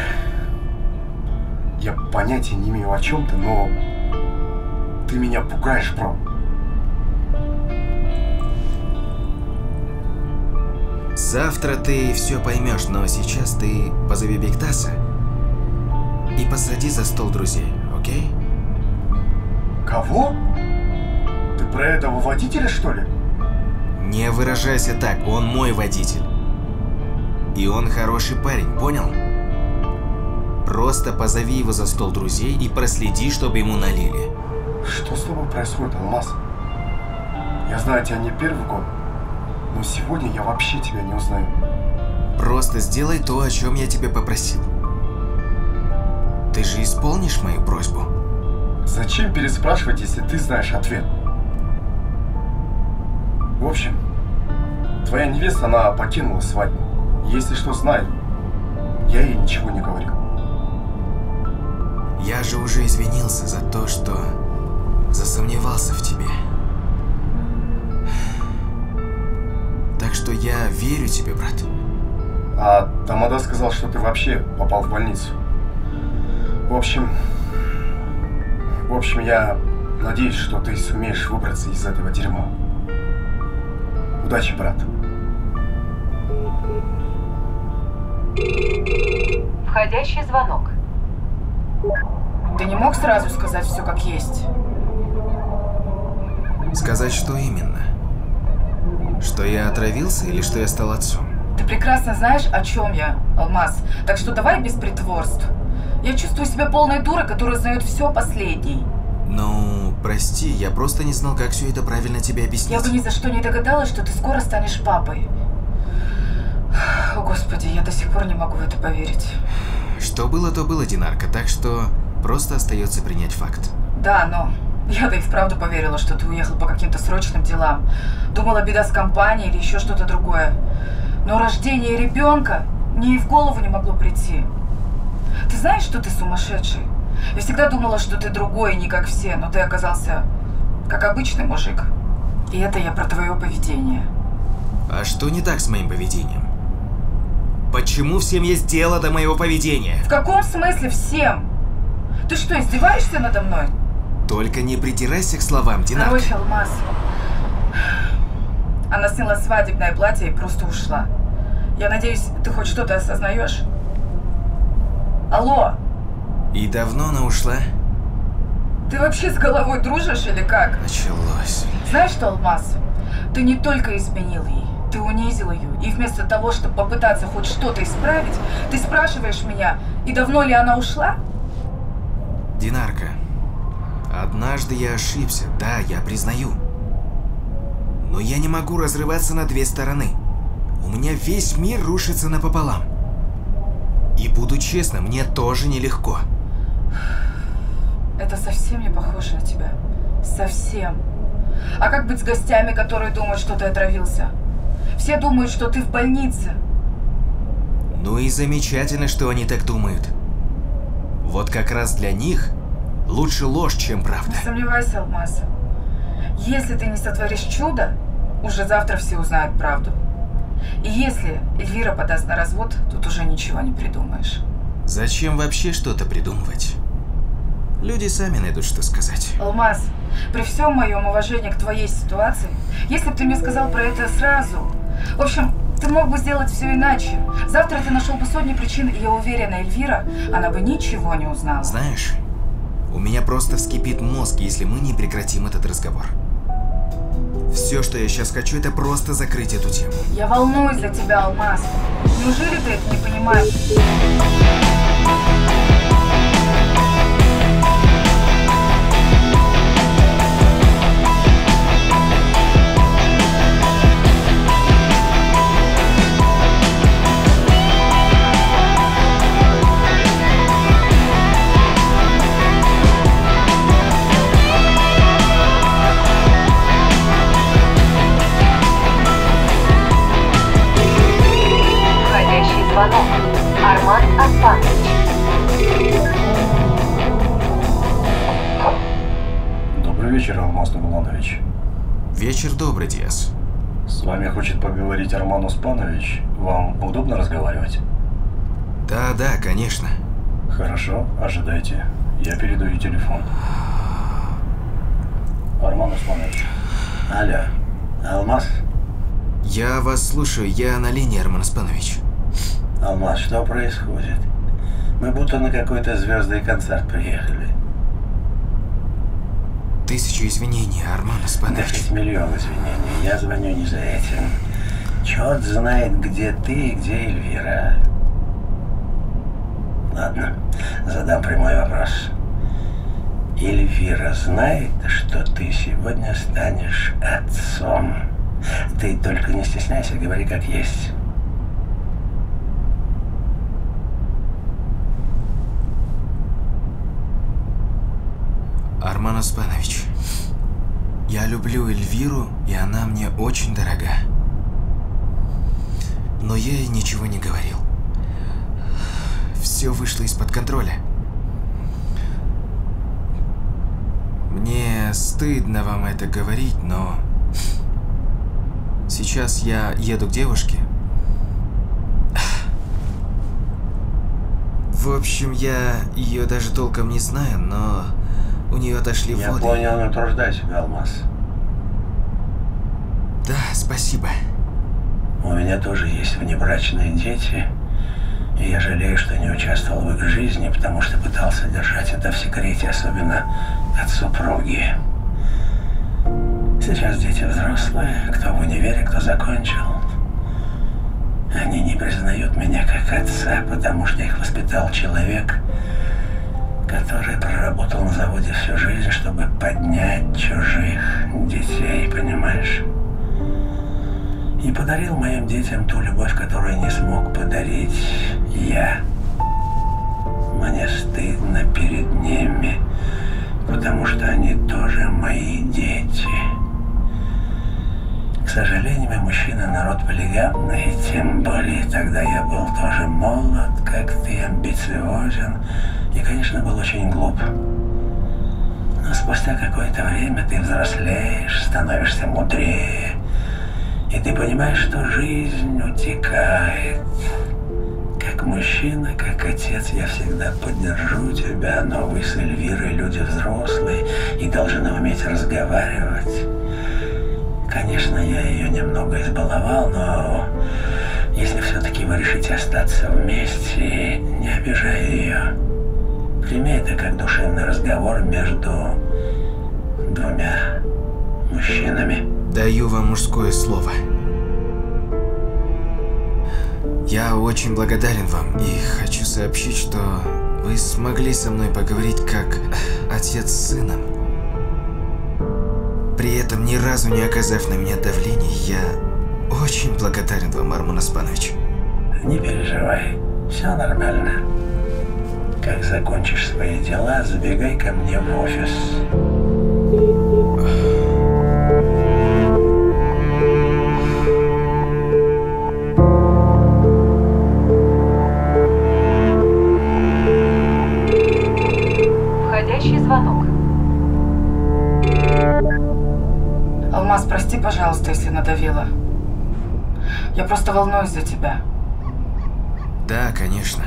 Я понятия не имею о чем ты, но ты меня пугаешь, бро. Завтра ты все поймешь, но сейчас ты позови Биктаса и посади за стол друзей, окей? Кого? Ты про этого водителя, что ли? Не выражайся так, он мой водитель. И он хороший парень, понял? Просто позови его за стол друзей и проследи, чтобы ему налили. Что с тобой происходит, Алмаз? Я знаю тебя не первый год, но сегодня я вообще тебя не узнаю. Просто сделай то, о чем я тебя попросил. Ты же исполнишь мою просьбу? Зачем переспрашивать, если ты знаешь ответ? В общем, твоя невеста, она покинула свадьбу. Если что, знай, я ей ничего не говорил. Я же уже извинился за то, что засомневался в тебе. Так что я верю тебе, брат. А Тамада сказал, что ты вообще попал в больницу. В общем, я надеюсь, что ты сумеешь выбраться из этого дерьма. Удачи, брат. Входящий звонок. Ты не мог сразу сказать все как есть? Сказать, что именно? Что я отравился или что я стал отцом? Ты прекрасно знаешь, о чем я, Алмаз. Так что давай без притворств. Я чувствую себя полной дурой, которая знает все последней. Ну, прости, я просто не знал, как все это правильно тебе объяснить. Я бы ни за что не догадалась, что ты скоро станешь папой. О, Господи, я до сих пор не могу в это поверить. Что было, то было, Динарка, так что просто остается принять факт. Да, но я-то и вправду поверила, что ты уехал по каким-то срочным делам. Думала, беда с компанией или еще что-то другое. Но рождение ребенка мне и в голову не могло прийти. Ты знаешь, что ты сумасшедший? Я всегда думала, что ты другой, не как все, но ты оказался как обычный мужик. И это я про твое поведение. А что не так с моим поведением? Почему всем есть дело до моего поведения? В каком смысле всем? Ты что, издеваешься надо мной? Только не придирайся к словам, Динарка. Короче, Алмаз. Она сняла свадебное платье и просто ушла. Я надеюсь, ты хоть что-то осознаешь? Алло? И давно она ушла? Ты вообще с головой дружишь или как? Началось. Знаешь что, Алмаз? Ты не только изменил ей, ты унизил ее. И вместо того, чтобы попытаться хоть что-то исправить, ты спрашиваешь меня, и давно ли она ушла? Динарка, однажды я ошибся, да, я признаю. Но я не могу разрываться на две стороны. У меня весь мир рушится напополам. И буду честным, мне тоже нелегко. Это совсем не похоже на тебя. Совсем. А как быть с гостями, которые думают, что ты отравился? Все думают, что ты в больнице. Ну и замечательно, что они так думают. Вот как раз для них лучше ложь, чем правда. Не сомневайся, Алмаз. Если ты не сотворишь чудо, уже завтра все узнают правду. И если Эльвира подаст на развод, тут уже ничего не придумаешь. Зачем вообще что-то придумывать? Люди сами найдут, что сказать. Алмаз, при всем моем уважении к твоей ситуации, если бы ты мне сказал про это сразу... В общем, ты мог бы сделать все иначе. Завтра ты нашел бы сотни причин, и я уверена, Эльвира, она бы ничего не узнала. Знаешь, у меня просто вскипит мозг, если мы не прекратим этот разговор. Все, что я сейчас хочу, это просто закрыть эту тему. Я волнуюсь за тебя, Алмаз. Неужели ты это не понимаешь? Звонок. Арман Аспанович. Добрый вечер, Алмаз Нурланович. Вечер добрый, Диас. С вами хочет поговорить Арман Аспанович. Вам удобно разговаривать? Да, конечно. Хорошо, ожидайте. Я передаю телефон. Арман Аспанович. Алло, Алмаз? Я вас слушаю, я на линии, Арман Аспанович. Алмаз, что происходит? Мы будто на какой-то звездный концерт приехали. 1000 извинений, Арман Аспанович. 10 миллионов извинений. Я звоню не за этим. Черт знает, где ты и где Эльвира. Ладно, задам прямой вопрос. Эльвира знает, что ты сегодня станешь отцом? Ты только не стесняйся, говори как есть. Арман Аспанович, я люблю Эльвиру, и она мне очень дорога. Но я ей ничего не говорил. Все вышло из-под контроля. Мне стыдно вам это говорить, но... Сейчас я еду к девушке. В общем, я ее даже толком не знаю, но... У нее отошли воды. Я понял, не утруждай себя, Алмаз. Да, спасибо. У меня тоже есть внебрачные дети. И я жалею, что не участвовал в их жизни, потому что пытался держать это в секрете, особенно от супруги. Сейчас дети взрослые, кто в универе, кто закончил. Они не признают меня как отца, потому что их воспитал человек, который проработал на заводе всю жизнь, чтобы поднять чужих детей, понимаешь? И подарил моим детям ту любовь, которую не смог подарить я. Мне стыдно перед ними, потому что они тоже мои дети. К сожалению, мы, мужчины, народ полигамный, тем более тогда я был тоже молод, как ты, амбициозен и, конечно, был очень глуп. Но спустя какое-то время ты взрослеешь, становишься мудрее, и ты понимаешь, что жизнь утекает. Как мужчина, как отец, я всегда поддержу тебя, но вы с Эльвирой люди взрослые и должны уметь разговаривать. Конечно, я ее немного избаловал, но если все-таки вы решите остаться вместе, не обижай ее. Прими это как душевный разговор между двумя мужчинами. Даю вам мужское слово. Я очень благодарен вам и хочу сообщить, что вы смогли со мной поговорить как отец с сыном. При этом ни разу не оказав на меня давления, я очень благодарен вам, Арман Оспанович. Не переживай, все нормально. Как закончишь свои дела, забегай ко мне в офис. Входящий звонок. Алмаз, прости, пожалуйста, если надавила. Я просто волнуюсь за тебя. Да, конечно.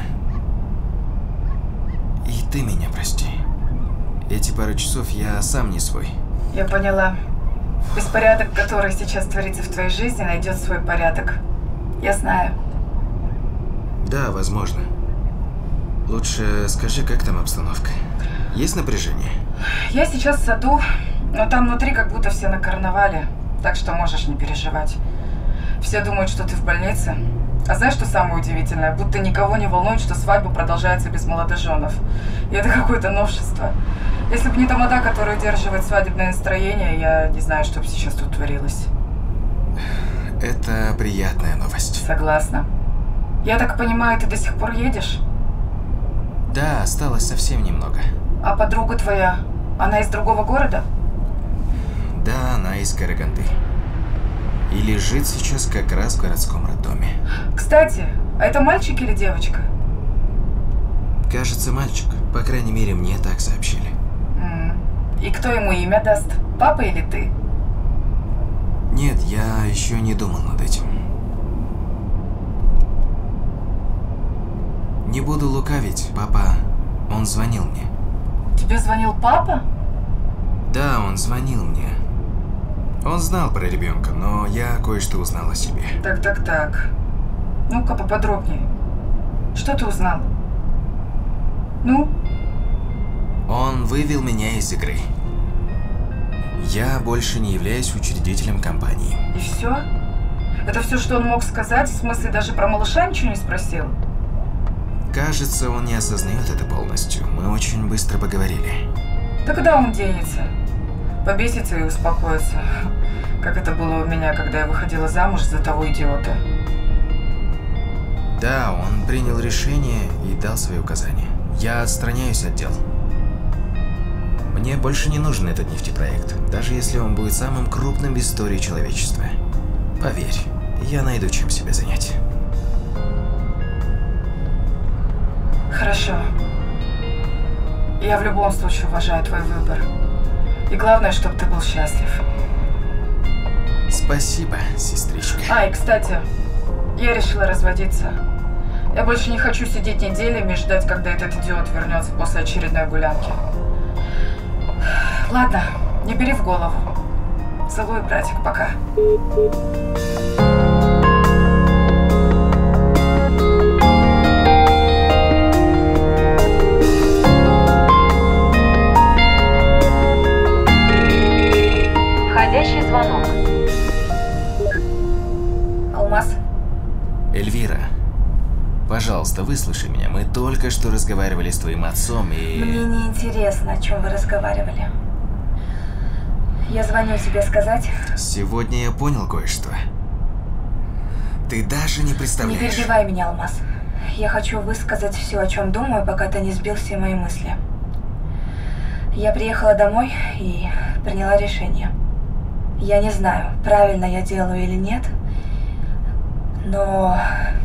И ты меня прости. Эти пару часов я сам не свой. Я поняла. Беспорядок, который сейчас творится в твоей жизни, найдет свой порядок. Я знаю. Да, возможно. Лучше скажи, как там обстановка? Есть напряжение? Я сейчас в саду, но там внутри как будто все на карнавале, так что можешь не переживать. Все думают, что ты в больнице. А знаешь, что самое удивительное? Будто никого не волнует, что свадьба продолжается без молодоженов. И это какое-то новшество. Если бы не тамада, которая удерживает свадебное настроение, я не знаю, что бы сейчас тут творилось. Это приятная новость. Согласна. Я так понимаю, ты до сих пор едешь? Да, осталось совсем немного. А подруга твоя, она из другого города? Да, она из Караганды. И лежит сейчас как раз в городском роддоме. Кстати, а это мальчик или девочка? Кажется, мальчик. По крайней мере, мне так сообщили. И кто ему имя даст? Папа или ты? Нет, я еще не думал над этим. Не буду лукавить, папа, он звонил мне. Тебе звонил папа? Да, он звонил мне. Он знал про ребенка, но я кое-что узнал о себе. Так. Ну-ка поподробнее. Что ты узнал? Ну? Он вывел меня из игры. Я больше не являюсь учредителем компании. И все? Это все, что он мог сказать? В смысле, даже про малыша ничего не спросил? Кажется, он не осознает это полностью. Мы очень быстро поговорили. Да куда он денется? Побесится и успокоится. Как это было у меня, когда я выходила замуж за того идиота. Да, он принял решение и дал свои указания. Я отстраняюсь от дел. Мне больше не нужен этот нефтепроект, даже если он будет самым крупным в истории человечества. Поверь, я найду чем себя занять. Хорошо. Я в любом случае уважаю твой выбор. И главное, чтобы ты был счастлив. Спасибо, сестричка. И, кстати, я решила разводиться. Я больше не хочу сидеть неделями и ждать, когда этот идиот вернется после очередной гулянки. Ладно, не бери в голову. Целую, братик, пока. Входящий звонок. Алмаз? Эльвира, пожалуйста, выслушай меня. Мы только что разговаривали с твоим отцом и... Мне не интересно, о чем вы разговаривали. Я звоню тебе сказать. Сегодня я понял кое-что. Ты даже не представляешь. Не перебивай меня, Алмаз. Я хочу высказать все, о чем думаю, пока ты не сбил все мои мысли. Я приехала домой и приняла решение. Я не знаю, правильно я делаю или нет, но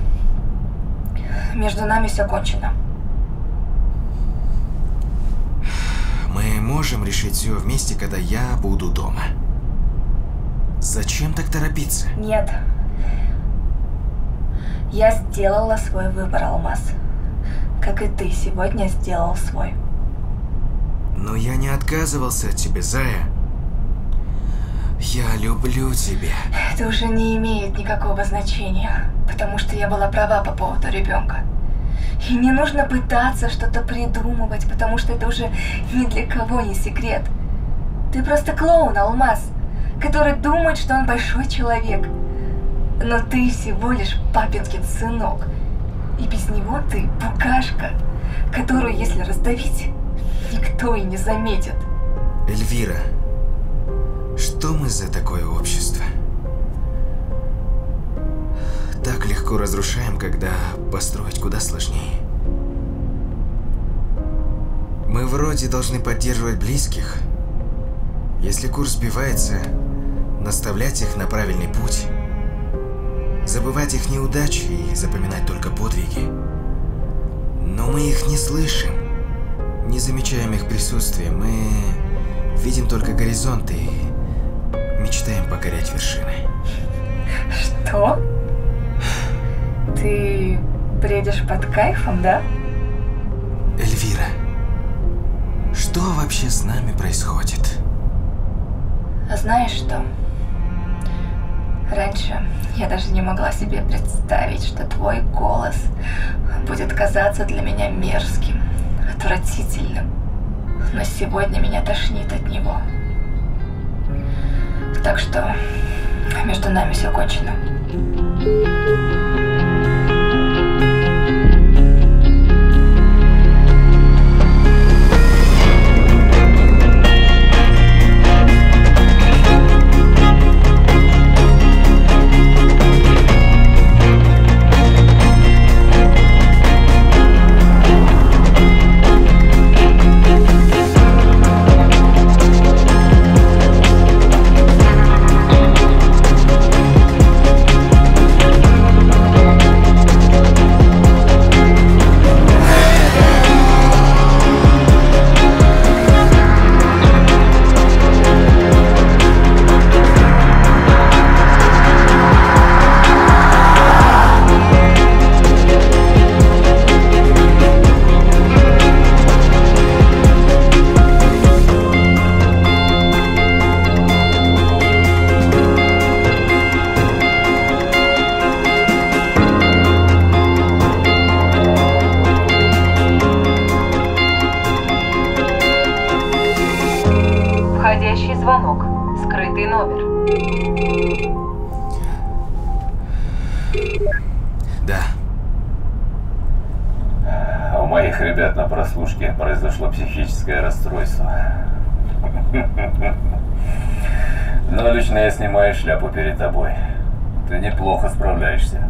между нами все кончено. Мы можем решить все вместе, когда я буду дома. Зачем так торопиться? Нет. Я сделала свой выбор, Алмаз. Как и ты сегодня сделал свой. Но я не отказывался от тебя, Зая. Я люблю тебя. Это уже не имеет никакого значения, потому что я была права по поводу ребенка. И не нужно пытаться что-то придумывать, потому что это уже ни для кого не секрет. Ты просто клоун, Алмаз, который думает, что он большой человек. Но ты всего лишь папинкин сынок. И без него ты букашка, которую, если раздавить, никто и не заметит. Эльвира, что мы за такое общество? Так легко разрушаем, когда построить куда сложнее. Мы вроде должны поддерживать близких. Если курс сбивается, наставлять их на правильный путь. Забывать их неудачи и запоминать только подвиги. Но мы их не слышим, не замечаем их присутствия. Мы видим только горизонты и мечтаем покорять вершины. Что? Ты бредишь под кайфом, да? Эльвира, что вообще с нами происходит? А знаешь что? Раньше я даже не могла себе представить, что твой голос будет казаться для меня мерзким, отвратительным. Но сегодня меня тошнит от него. Так что между нами все кончено. Входящий звонок. Скрытый номер. Да. У моих ребят на прослушке произошло психическое расстройство. Но лично я снимаю шляпу перед тобой. Ты неплохо справляешься.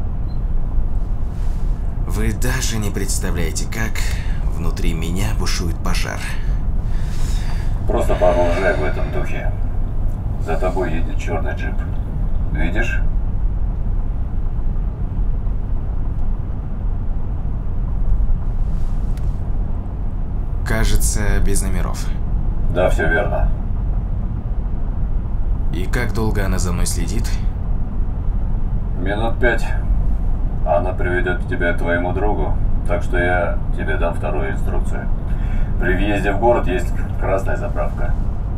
Вы даже не представляете, как внутри меня бушует пожар. Просто продолжай в этом духе. За тобой едет черный джип. Видишь? Кажется, без номеров. Да, все верно. И как долго она за мной следит? Минут 5. Она приведет тебя к твоему другу, так что я тебе дам вторую инструкцию. При въезде в город есть красная заправка.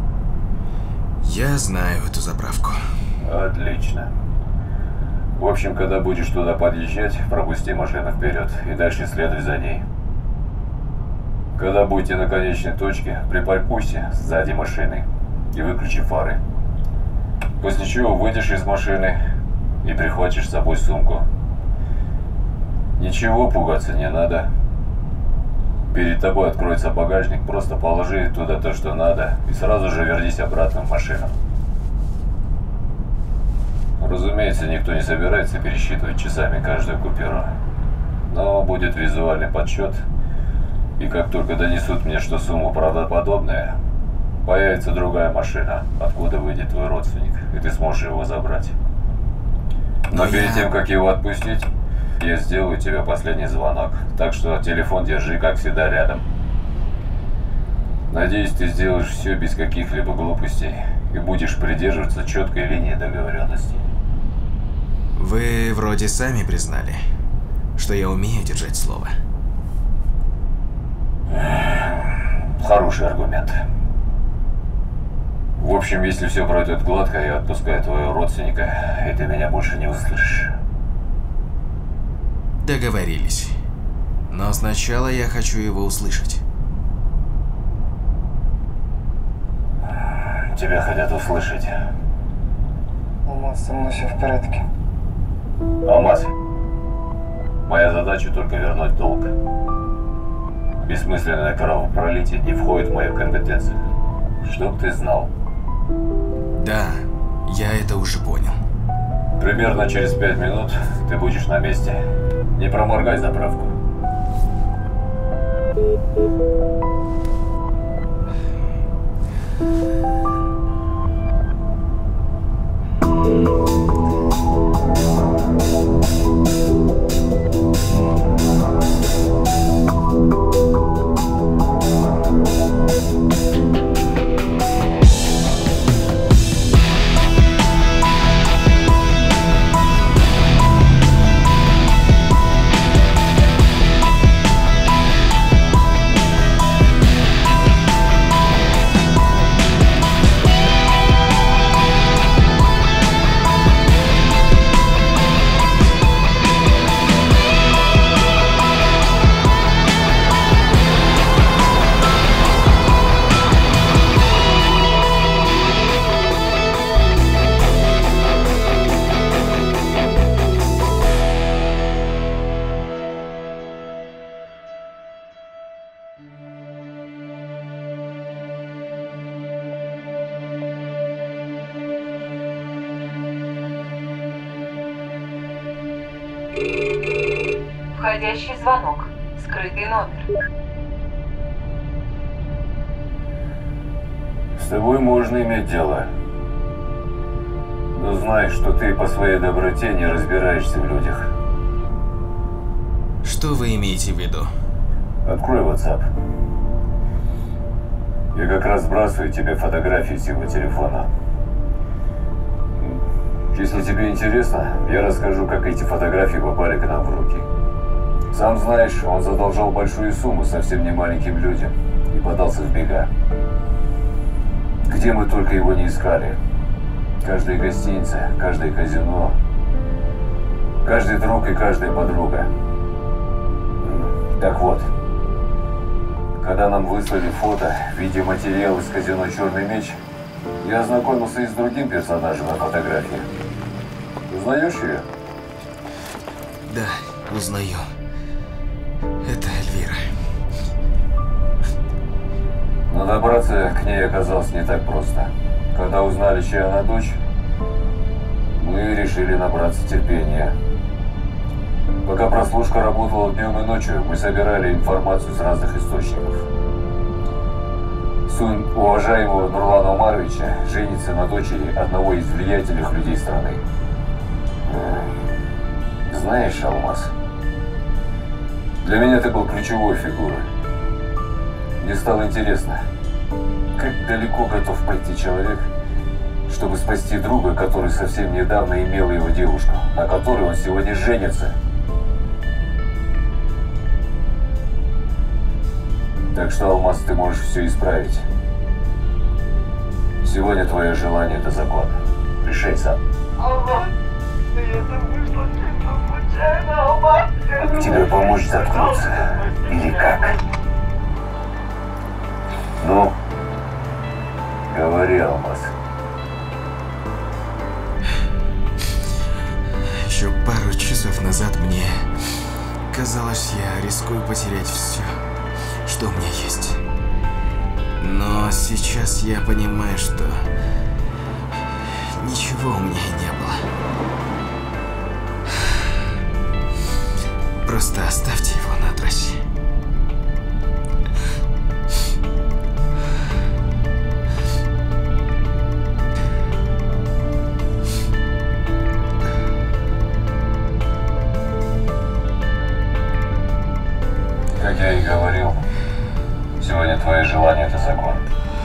Я знаю эту заправку. Отлично. В общем, когда будешь туда подъезжать, пропусти машину вперед и дальше следуй за ней. Когда будете на конечной точке, припаркуйся сзади машины и выключи фары. После чего выйдешь из машины и прихватишь с собой сумку. Ничего, пугаться не надо. Перед тобой откроется багажник, просто положи туда то, что надо, и сразу же вернись обратно в машину. Разумеется, никто не собирается пересчитывать часами каждую купюру. Но будет визуальный подсчет, и как только донесут мне, что сумма правдоподобная, появится другая машина, откуда выйдет твой родственник, и ты сможешь его забрать. Но перед тем, как его отпустить, я сделаю тебе последний звонок, так что телефон держи, как всегда, рядом. Надеюсь, ты сделаешь все без каких-либо глупостей и будешь придерживаться четкой линии договоренности. Вы вроде сами признали, что я умею держать слово. Хороший аргумент. В общем, если все пройдет гладко, я отпускаю твоего родственника, и ты меня больше не услышишь. Договорились. Но сначала я хочу его услышать. Тебя хотят услышать. Алмаз, со мной все в порядке. Алмаз, моя задача только вернуть долг. Бессмысленное кровопролитие не входит в мою компетенцию. Чтоб ты знал. Да, я это уже понял. Примерно через 5 минут ты будешь на месте. Не проморгай заправку. Входящий звонок. Скрытый номер. С тобой можно иметь дело. Но знай, что ты по своей доброте не разбираешься в людях. Что вы имеете в виду? Открой WhatsApp. Я как раз сбрасываю тебе фотографии с его телефона. Если тебе интересно, я расскажу, как эти фотографии попали к нам в руки. Сам знаешь, он задолжал большую сумму совсем не маленьким людям и подался в бега. Где мы только его не искали. Каждая гостиница, каждое казино, каждый друг и каждая подруга. Так вот, когда нам выслали фото в виде материала из казино «Черный меч», я ознакомился и с другим персонажем на фотографии. Узнаешь ее? Да, узнаю. Это Эльвира. Но добраться к ней оказалось не так просто. Когда узнали, чья она дочь, мы решили набраться терпения. Пока прослушка работала днем и ночью, мы собирали информацию с разных источников. Сын уважаемого Нурлана Умаровича женится на дочери одного из влиятельных людей страны. Знаешь, Алмаз, для меня ты был ключевой фигурой. Мне стало интересно, как далеко готов пойти человек, чтобы спасти друга, который совсем недавно имел его девушку, на которой он сегодня женится. Так что, Алмаз, ты можешь все исправить. Сегодня твое желание – это закон. Решай сам. Алмаз, это вышло чисто случайно, Алмаз. Тебе помочь заткнуться? Или как? Ну, говори, Алмаз. Еще пару часов назад мне Казалось, я рискую потерять все, что у меня есть. Но сейчас я понимаю, что ничего у меня и не было. Просто оставьте его на трассе. Как я и говорил, сегодня твои желания – это закон.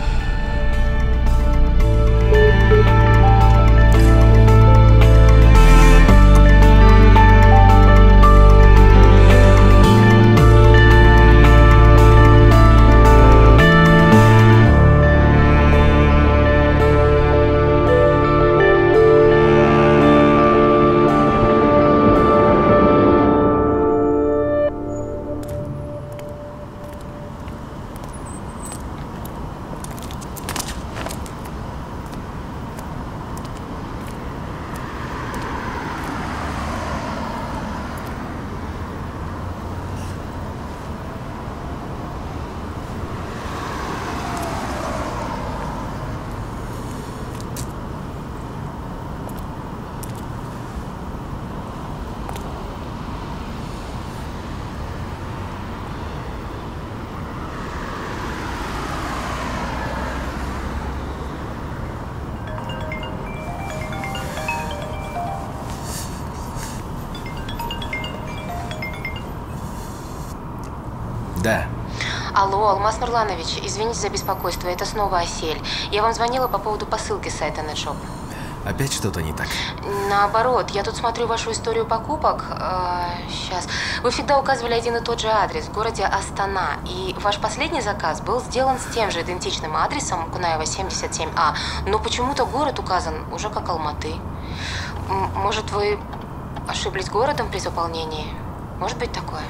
Да. Алло, Алмаз Нурланович, извините за беспокойство, это снова Асель. Я вам звонила по поводу посылки с сайта NetShop. Опять что-то не так? Наоборот, я тут смотрю вашу историю покупок. Сейчас. Вы всегда указывали один и тот же адрес в городе Астана. И ваш последний заказ был сделан с тем же идентичным адресом, Кунаева 77А. Но почему-то город указан уже как Алматы. Может, вы ошиблись городом при заполнении? Может быть такое?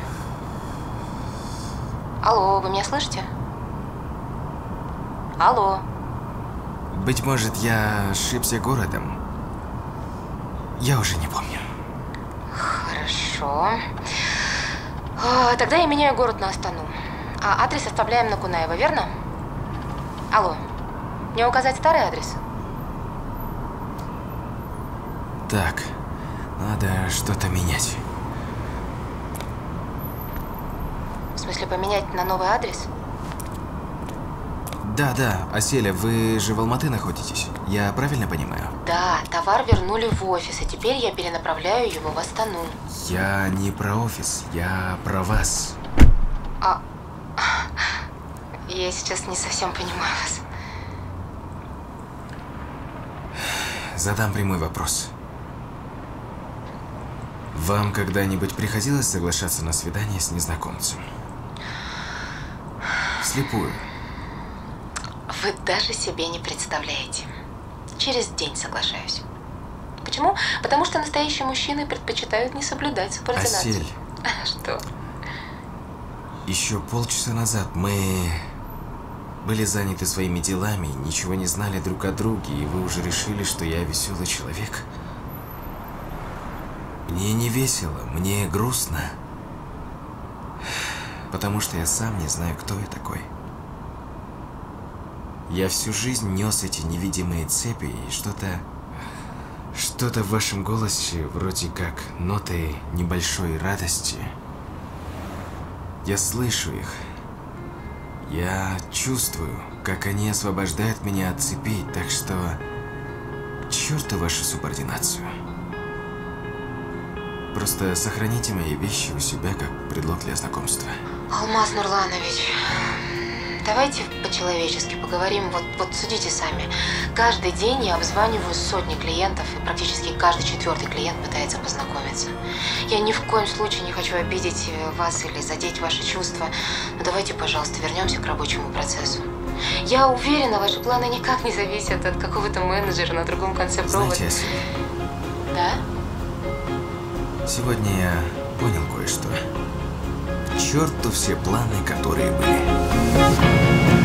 Алло, вы меня слышите? Алло. Быть может, я ошибся городом. Я уже не помню. Хорошо. Тогда я меняю город на Астану. А адрес оставляем на Кунаева, верно? Алло. Мне указать старый адрес? Так, надо что-то менять. В смысле, поменять на новый адрес? Да, Аселя, вы же в Алматы находитесь? Я правильно понимаю? Да, товар вернули в офис, и теперь я перенаправляю его в Астану. Я не про офис, я про вас. Я сейчас не совсем понимаю вас. Задам прямой вопрос. Вам когда-нибудь приходилось соглашаться на свидание с незнакомцем? Вслепую. Вы даже себе не представляете. Через день соглашаюсь. Почему? Потому что настоящие мужчины предпочитают не соблюдать субординацию. Асель. Что? Еще полчаса назад мы были заняты своими делами, ничего не знали друг о друге, и вы уже решили, что я веселый человек. Мне не весело, мне грустно. Потому что я сам не знаю, кто я такой. Я всю жизнь нес эти невидимые цепи, и что-то в вашем голосе вроде как ноты небольшой радости. Я слышу их. Я чувствую, как они освобождают меня от цепей, так что к черту вашу субординацию. Просто сохраните мои вещи у себя как предлог для знакомства. Алмаз Нурланович, давайте по-человечески поговорим. Вот судите сами. Каждый день я обзваниваю сотни клиентов, и практически каждый четвертый клиент пытается познакомиться. Я ни в коем случае не хочу обидеть вас или задеть ваши чувства. Но давайте, пожалуйста, вернемся к рабочему процессу. Я уверена, ваши планы никак не зависят от какого-то менеджера на другом конце провода. Знаете, Асель, Да? сегодня я понял кое-что. К черту все планы, которые были.